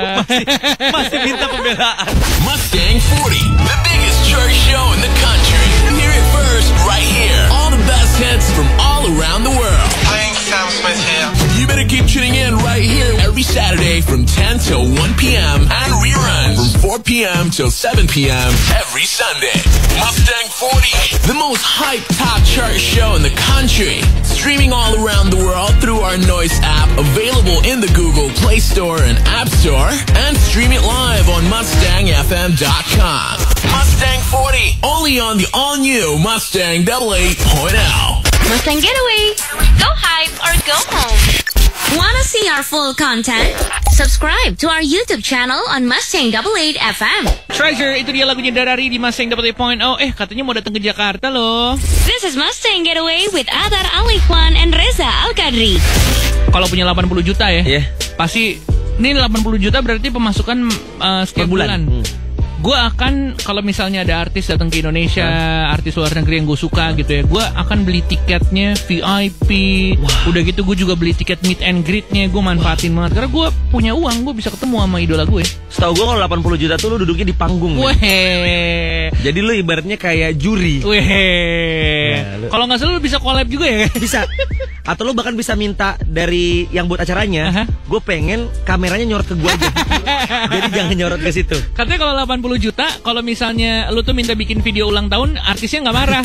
Masih minta pembelaan. Mustang forty, the biggest chart show in the country. Hear it first right here. All the best hits from all around the world. Playing Sam Smith here. You better keep tuning in right here every Saturday from ten till one p.m. and reruns from four p.m. till seven p.m. every Sunday. Mustang forty, the most hyped top chart show in the country. Streaming all around the world through our Noise app, available in the Google Play Store and App Store, and stream it live on Mustang F M dot com. Mustang forty, only on the all-new Mustang double eight point oh. Mustang Getaway. Go hype or go home. Wanna see our full content? Subscribe to our YouTube channel on Mustang double eight F M. Treasure, itu dia lagunya Darari di Mustang double eight point oh. Eh, katanya mau datang ke Jakarta loh. This is Mustang Getaway with Atar Alikwan and Reza Al-Qadri. Kalau punya delapan puluh juta ya, Iya. pasti ini delapan puluh juta berarti pemasukan uh, setiap Per bulan. bulan. Hmm. gue akan kalau misalnya ada artis datang ke Indonesia, huh? artis luar negeri yang gue suka gitu ya, gue akan beli tiketnya V I P. Wow. Udah gitu gue juga beli tiket meet and greet-nya, gue manfaatin wow. banget karena gue punya uang, gue bisa ketemu sama idola gue. Setahu gue kalau delapan puluh juta tuh lu duduknya di panggung. Weh. Jadi lu ibaratnya kayak juri. Weh. Nah, kalau nggak salah lu bisa collab juga ya? Bisa. Atau lu bahkan bisa minta dari yang buat acaranya, uh-huh. gue pengen kameranya nyorot ke gue aja. Jadi jangan nyorot ke situ. Katanya kalau delapan puluh juta, kalau misalnya lu tuh minta bikin video ulang tahun, artisnya nggak marah.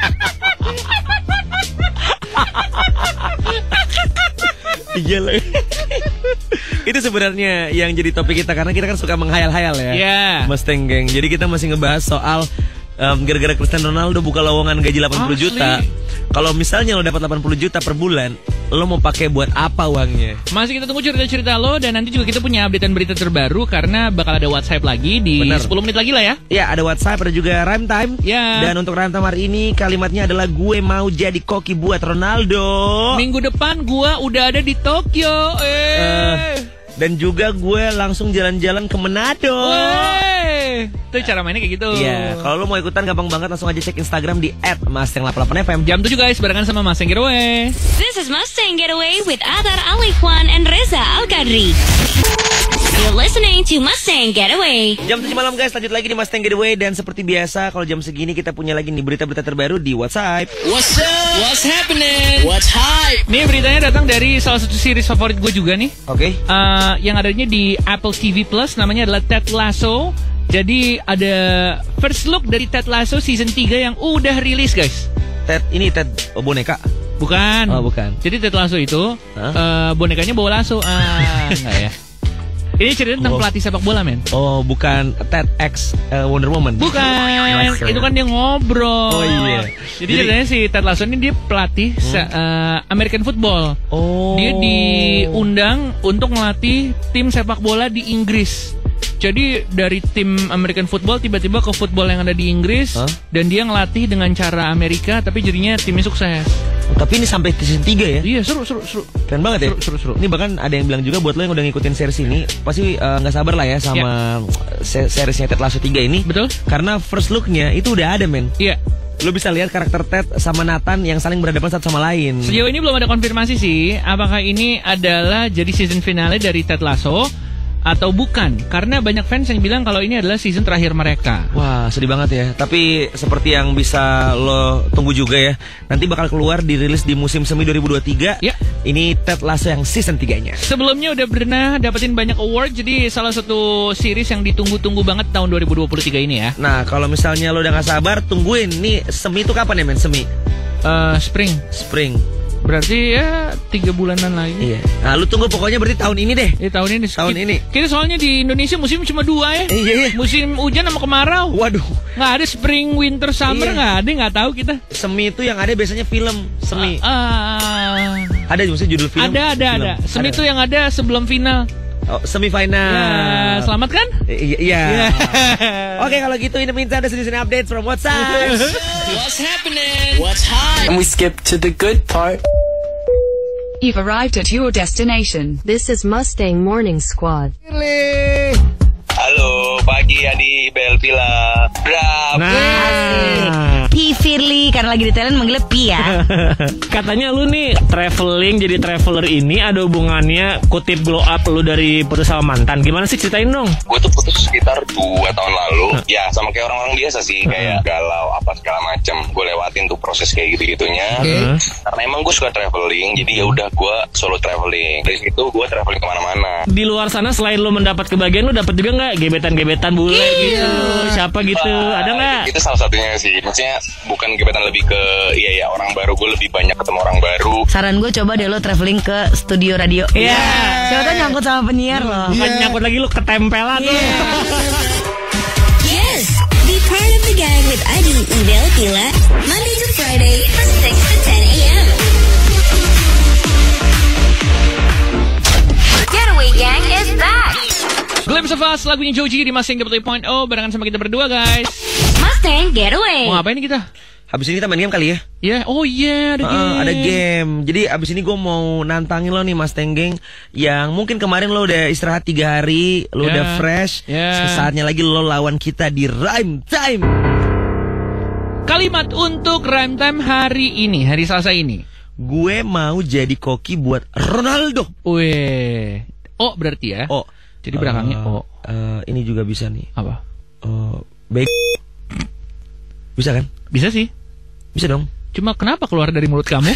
Iya lah. Itu sebenarnya yang jadi topik kita karena kita kan suka menghayal-hayal ya. Yeah. Mustang Gang. Jadi kita masih ngebahas soal um, gara-gara Cristiano Ronaldo buka lowongan gaji delapan puluh juta. Kalau misalnya lo dapat delapan puluh juta per bulan, lo mau pakai buat apa uangnya? Masih kita tunggu cerita-cerita lo, dan nanti juga kita punya updatean berita terbaru karena bakal ada WhatsApp lagi di Bener. sepuluh menit lagi lah ya. Ya, ada WhatsApp, ada juga Rhyme Time. Ya. Dan untuk Rhyme Time hari ini kalimatnya adalah gue mau jadi koki buat Ronaldo. Minggu depan gue udah ada di Tokyo. Eh. Uh, dan juga gue langsung jalan-jalan ke Manado. Wey. Itu cara mainnya kayak gitu. Iya, kalau lo mau ikutan gampang banget, langsung aja cek Instagram di et mustang delapan delapan F M. Jam tujuh guys, barengan sama Mustang Getaway. This is Mustang Getaway with Adar Alifwan and Reza Al-Qadri. You're listening to Mustang Getaway. Jam tujuh malam guys, lanjut lagi di Mustang Getaway. Dan seperti biasa, kalau jam segini kita punya lagi nih berita-berita terbaru di WhatsApp. What's up? What's happening? What's hype? Nih beritanya datang dari salah satu series favorit gue juga nih. Oke. Okay. Uh, yang adanya di Apple T V Plus, namanya adalah Ted Lasso. Jadi ada first look dari Ted Lasso season tiga yang udah rilis guys. Ted ini Ted oh, boneka? Bukan. Oh bukan. Jadi Ted Lasso itu huh? uh, bonekanya bawa lasso. Ah enggak ya. Ini cerita tentang oh. pelatih sepak bola men. Oh bukan Ted X uh, Wonder Woman. Bukan. Itu kan dia ngobrol. Oh iya. Jadi, Jadi ceritanya si Ted Lasso ini dia pelatih hmm? se- uh, American football. Oh. Dia diundang untuk melatih tim sepak bola di Inggris. Jadi dari tim American football tiba-tiba ke football yang ada di Inggris, huh? Dan dia ngelatih dengan cara Amerika tapi jadinya timnya sukses. Oh, tapi ini sampai season tiga ya? Iya, seru seru seru. Keren banget ya. Seru seru seru. Ini bahkan ada yang bilang juga buat lo yang udah ngikutin series ini, pasti nggak uh, sabar lah ya sama yeah. seriesnya Ted Lasso tiga ini. Betul. Karena first look-nya itu udah ada men. Iya. Lo bisa lihat karakter Ted sama Nathan yang saling berhadapan satu sama lain. Sejauh ini belum ada konfirmasi sih apakah ini adalah jadi season finale dari Ted Lasso atau bukan, karena banyak fans yang bilang kalau ini adalah season terakhir mereka. Wah, sedih banget ya. Tapi seperti yang bisa lo tunggu juga ya, nanti bakal keluar dirilis di musim semi dua ribu dua puluh tiga. Ya. Ini Ted Lasso yang season tiga-nya. Sebelumnya udah pernah dapetin banyak award, jadi salah satu series yang ditunggu-tunggu banget tahun dua ribu dua puluh tiga ini ya. Nah, kalau misalnya lo udah gak sabar, tungguin nih semi itu kapan ya men? Semi? Uh, spring. Spring. Berarti ya tiga bulanan lagi. Iya. Nah, lu tunggu pokoknya berarti tahun ini deh. Iya tahun ini. Tahun ini. Kita soalnya di Indonesia musim cuma dua ya. Iya, iya. Musim hujan sama kemarau. Waduh. Nggak ada spring, winter, summer, iya. nggak ada, nggak tahu kita. Semi itu yang ada biasanya film semi. Uh, uh, ada maksudnya judul film. Ada ada film. ada. Semi itu yang ada sebelum final. Oh, semifinal. Ya, selamat kan? I- iya. Yeah. Oke, kalau gitu ini minta ada sedikit update from WhatsApp. What's happening? What's hype? And we skip to the good part. You've arrived at your destination. This is Mustang Morning Squad. Halo, pagi Adi, Bel Villa. Bravo. Nah. Pi Firly, karena lagi di Thailand manggilnya Pi ya. Katanya lu nih traveling jadi traveler ini ada hubungannya kutip glow up lu dari putus sama mantan. Gimana sih, ceritain dong? Gue tuh putus sekitar dua tahun lalu. Huh? Ya sama kayak orang-orang biasa sih, kayak galau apa segala macem. Gue lewatin tuh proses kayak gitu-gitunya. Okay. Karena emang gue suka traveling, jadi ya udah gue solo traveling. Dari situ gue traveling kemana-mana. Di luar sana selain lu mendapat kebahagiaan, lu dapat juga nggak gebetan-gebetan bule gitu? Siapa gitu? Uh, ada nggak? Itu salah satunya sih. Maksudnya bukan gebetan, lebih ke iya ya orang baru. Gue lebih banyak ketemu orang baru. Saran gue coba deh lo traveling ke studio radio. Iya. Yeah. Siapa tahu nyangkut sama penyiar loh. Bukan yeah. nyangkut lagi lu ketempelan. Yeah. Yes, be part of the gang with Adi, Bel Villa, Monday to Friday from six to ten a.m. Getaway Gang is back. Glimpse of Us, lagunya Joji di Mustang Getaway point oh barengan sama kita berdua guys. Mustang Getaway. Mau ngapain kita? Habis ini kita main game kali ya? Ya, yeah. oh iya, yeah, ada uh, game. Ada game. Jadi abis ini gue mau nantangin lo nih Mustang Gang, yang mungkin kemarin lo udah istirahat tiga hari, lo yeah. udah fresh. Yeah. Saatnya lagi lo lawan kita di Rhyme Time. Kalimat untuk Rhyme Time hari ini, hari Selasa ini. Gue mau jadi koki buat Ronaldo. Weh. Oh berarti ya? Oh. Jadi belakangnya uh, oh. Uh, ini juga bisa nih. Apa? Uh, baik. Bisa kan? Bisa sih. Bisa dong. Cuma kenapa keluar dari mulut kamu?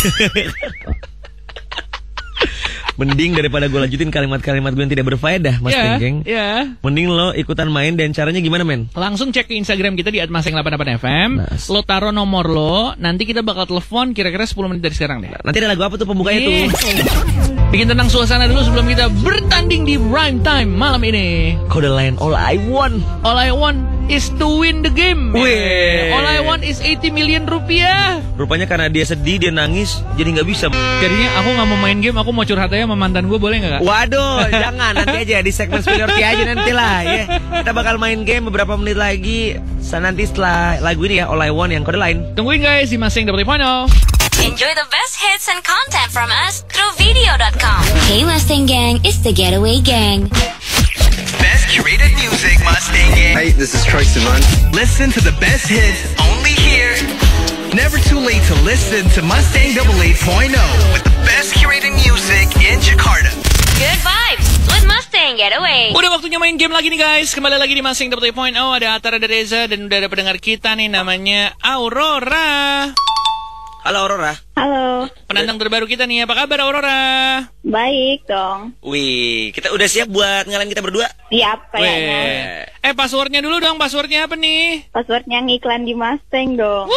Mending daripada gue lanjutin kalimat-kalimat gue yang tidak berfaedah, Mas yeah, Tengkeng. Yeah. Mending lo ikutan main, dan caranya gimana, men? Langsung cek ke Instagram kita di at mustang delapan delapan F M. Nice. Lo taruh nomor lo, nanti kita bakal telepon kira-kira sepuluh menit dari sekarang deh. Nanti ada lagu apa tuh pembukanya yeah. tuh? Bikin tenang suasana dulu sebelum kita bertanding di Rhyme Time malam ini. Kode lain, all I want. All I want is to win the game. Weh. All I want is eighty million rupiah. Rupanya karena dia sedih, dia nangis, jadi nggak bisa. Jadinya aku nggak mau main game, aku mau curhat aja sama mantan gue, boleh nggak? Waduh, jangan, nanti aja di segmen Spilorti aja nanti lah ya. Kita bakal main game beberapa menit lagi. Nanti setelah lagu ini ya, All I Want yang kode lain. Tungguin guys di Mustang delapan titik nol. Enjoy the best hits and content from us through video dot com. Hey Mustang Gang, it's the Getaway Gang. Best curated music, Mustang Gang. Hey, this is Troy Sivan. Listen to the best hits only here. Never too late to listen to Mustang eighty-eight point oh with the best curated music in Jakarta. Good vibes with Mustang Getaway. Udah waktunya main game lagi nih guys. Kembali lagi di Mustang eighty-eight point oh. Ada Atar, ada Reza, dan udah ada pendengar kita nih namanya Aurora. Halo Aurora. Halo. Penantang terbaru kita nih, apa kabar Aurora? Baik dong. Wih, kita udah siap buat ngalahin kita berdua? Siap kayaknya. Eh, passwordnya dulu dong, passwordnya apa nih? Passwordnya ngiklan di Mustang dong.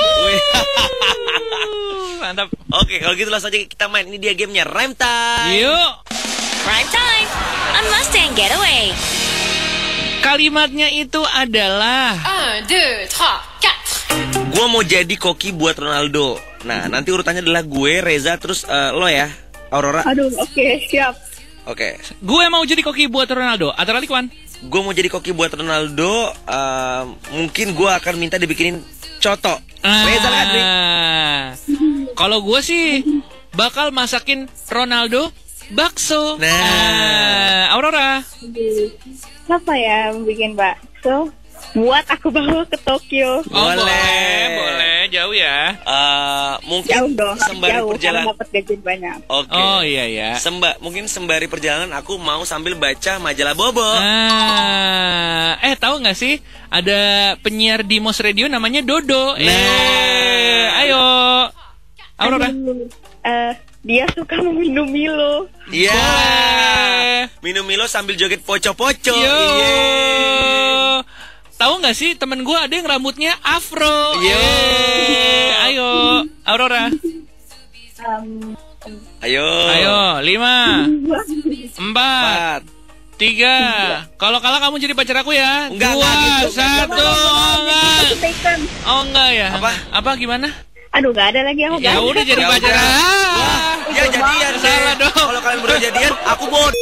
Mantap. Oke, kalau gitu langsung aja kita main. Ini dia gamenya, Rhyme Time. Yuk. Rhyme Time on Mustang Getaway. Kalimatnya itu adalah un, deux, trois, quatre. Gue mau jadi koki buat Ronaldo. Nah, nanti urutannya adalah gue, Reza, terus uh, lo ya, Aurora. Aduh, oke, okay, siap. Oke. Okay. Gue mau jadi koki buat Ronaldo. Atar Alikwan. Gue mau jadi koki buat Ronaldo. Uh, mungkin gue akan minta dibikinin coto. Ah. Reza kan? Kalau gue sih bakal masakin Ronaldo bakso. Nah, uh, Aurora. Apa ya bikin bakso? Buat aku bawa ke Tokyo. Oh, boleh, boleh, jauh ya. Uh, mungkin jauh dong, sembari jauh, perjalanan dapat gaji banyak. Oke. Okay. Oh iya ya. Semba, mungkin sembari perjalanan aku mau sambil baca majalah Bobo. Ah, eh tahu nggak sih ada penyiar di Mos Radio namanya Dodo. Nah. Eh, ayo, Aurora. Uh, dia suka meminum Milo. Iya. Yeah. Minum Milo sambil joget poco-poco. Yeah. Tahu nggak sih temen gue ada yang rambutnya afro. Yo. Yeah. Ayo, Aurora. Um, Ayo. Ayo, lima, empat, tiga. Kalau kalah kamu jadi pacar aku ya. Enggak, Dua, enggak gitu. satu. Oh enggak. Oh enggak ya. Apa? Apa gimana? Aduh, gak ada lagi aku. Ya udah jadi pacar. Wah, ya jadian. Salah dong. Kalau kalian berdua jadian, aku bodoh.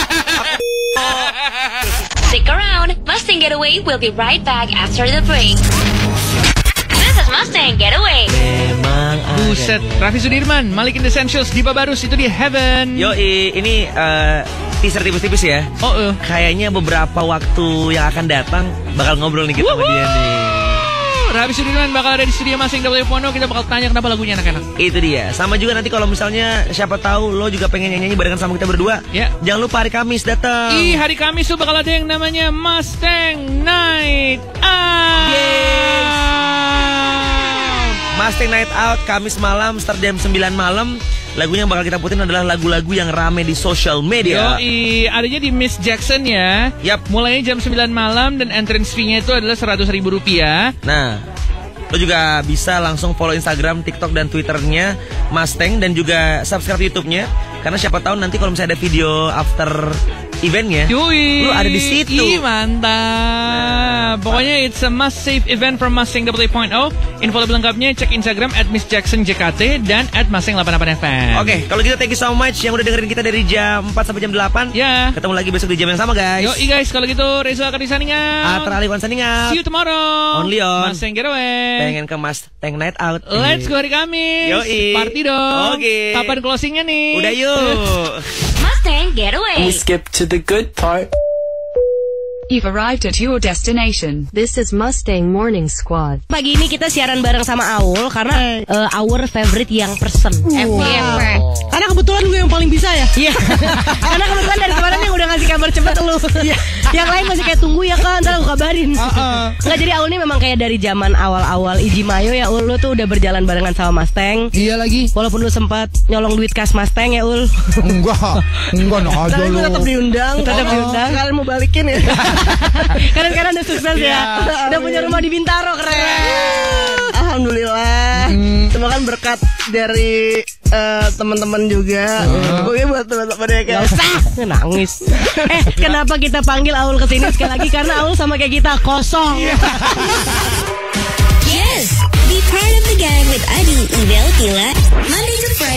Stick around. Mustang Getaway will be right back after the break. This is Mustang Getaway. Memang Buset, Raffi Sudirman, Malik in the Essentials, Dipa Barus, itu di Heaven. Yo, ini uh, teaser tipis-tipis ya. Oh, uh. Kayaknya beberapa waktu yang akan datang bakal ngobrol nih kita sama dia nih. Raffi Sudirman bakal ada di studio Mustang delapan titik nol. Kita bakal tanya kenapa lagunya enak-enak. Itu dia. Sama juga nanti kalau misalnya siapa tahu lo juga pengen nyanyi barengan sama kita berdua. Ya. Jangan lupa hari Kamis datang. Ih, hari Kamis tuh bakal ada yang namanya Mustang Night Out. Yes. Mustang Night Out Kamis malam start jam sembilan malam. Lagunya yang bakal kita putin adalah lagu-lagu yang rame di social media. Yoi, adanya di Miss Jackson ya. Yap. Mulainya jam sembilan malam dan entrance fee-nya itu adalah seratus ribu rupiah. Nah, lo juga bisa langsung follow Instagram, TikTok, dan Twitternya Mustang, dan juga subscribe YouTube-nya. Karena siapa tahu nanti kalau misalnya ada video after eventnya, Yui, lu ada di situ. Ih, mantap. Nah, pokoknya it's a must save event from Mustang double eight point oh. Info lebih lengkapnya cek Instagram at Miss Jackson J K T dan at Mustang delapan delapan F M. Oke, okay, kalau gitu thank you so much yang udah dengerin kita dari jam empat sampai jam delapan. Ya. Ketemu lagi besok di jam yang sama, guys. Yo, guys, kalau gitu Reza akan signing out. Atra Aliwan signing out. See you tomorrow. Only on Mustang Getaway. Pengen ke Mustang Night Out. Let's go hari Kamis. Yoi. Party dong. Oke. Okay. Kapan closingnya nih? Udah yuk. Mustang Getaway. We skip to the good part. You've arrived at your destination. This is Mustang Morning Squad. Pagi ini kita siaran bareng sama Aul karena uh, our favorite yang person. Wow. F Y P. Karena kebetulan gue yang paling bisa ya. Iya. Karena kebetulan dari kemarin yang udah ngasih kabar cepet lu. Yang lain masih kayak tunggu ya kan, ntar aku kabarin. Uh-uh. Nggak, jadi Aul ini memang kayak dari zaman awal-awal Ijimayo ya Ul, lu tuh udah berjalan barengan sama Mustang. Iya lagi. Walaupun lu sempat nyolong duit kas Mustang ya Ul. Enggak, enggak nah aja Tapi lu. gue tetap diundang. Tetap diundang. Kalian mau balikin ya. Karena sekarang udah sukses ya. Udah punya rumah di Bintaro, keren. Alhamdulillah. Hmm. Cuma kan berkat dari uh, teman-teman juga. Pokoknya buat teman-teman ya kan. Gak usah nangis. Eh, kenapa kita panggil Aul kesini sekali lagi? Karena Aul sama kayak kita kosong. Yes, be part of the gang with Adi, Ibel, Tila, Monday to Friday.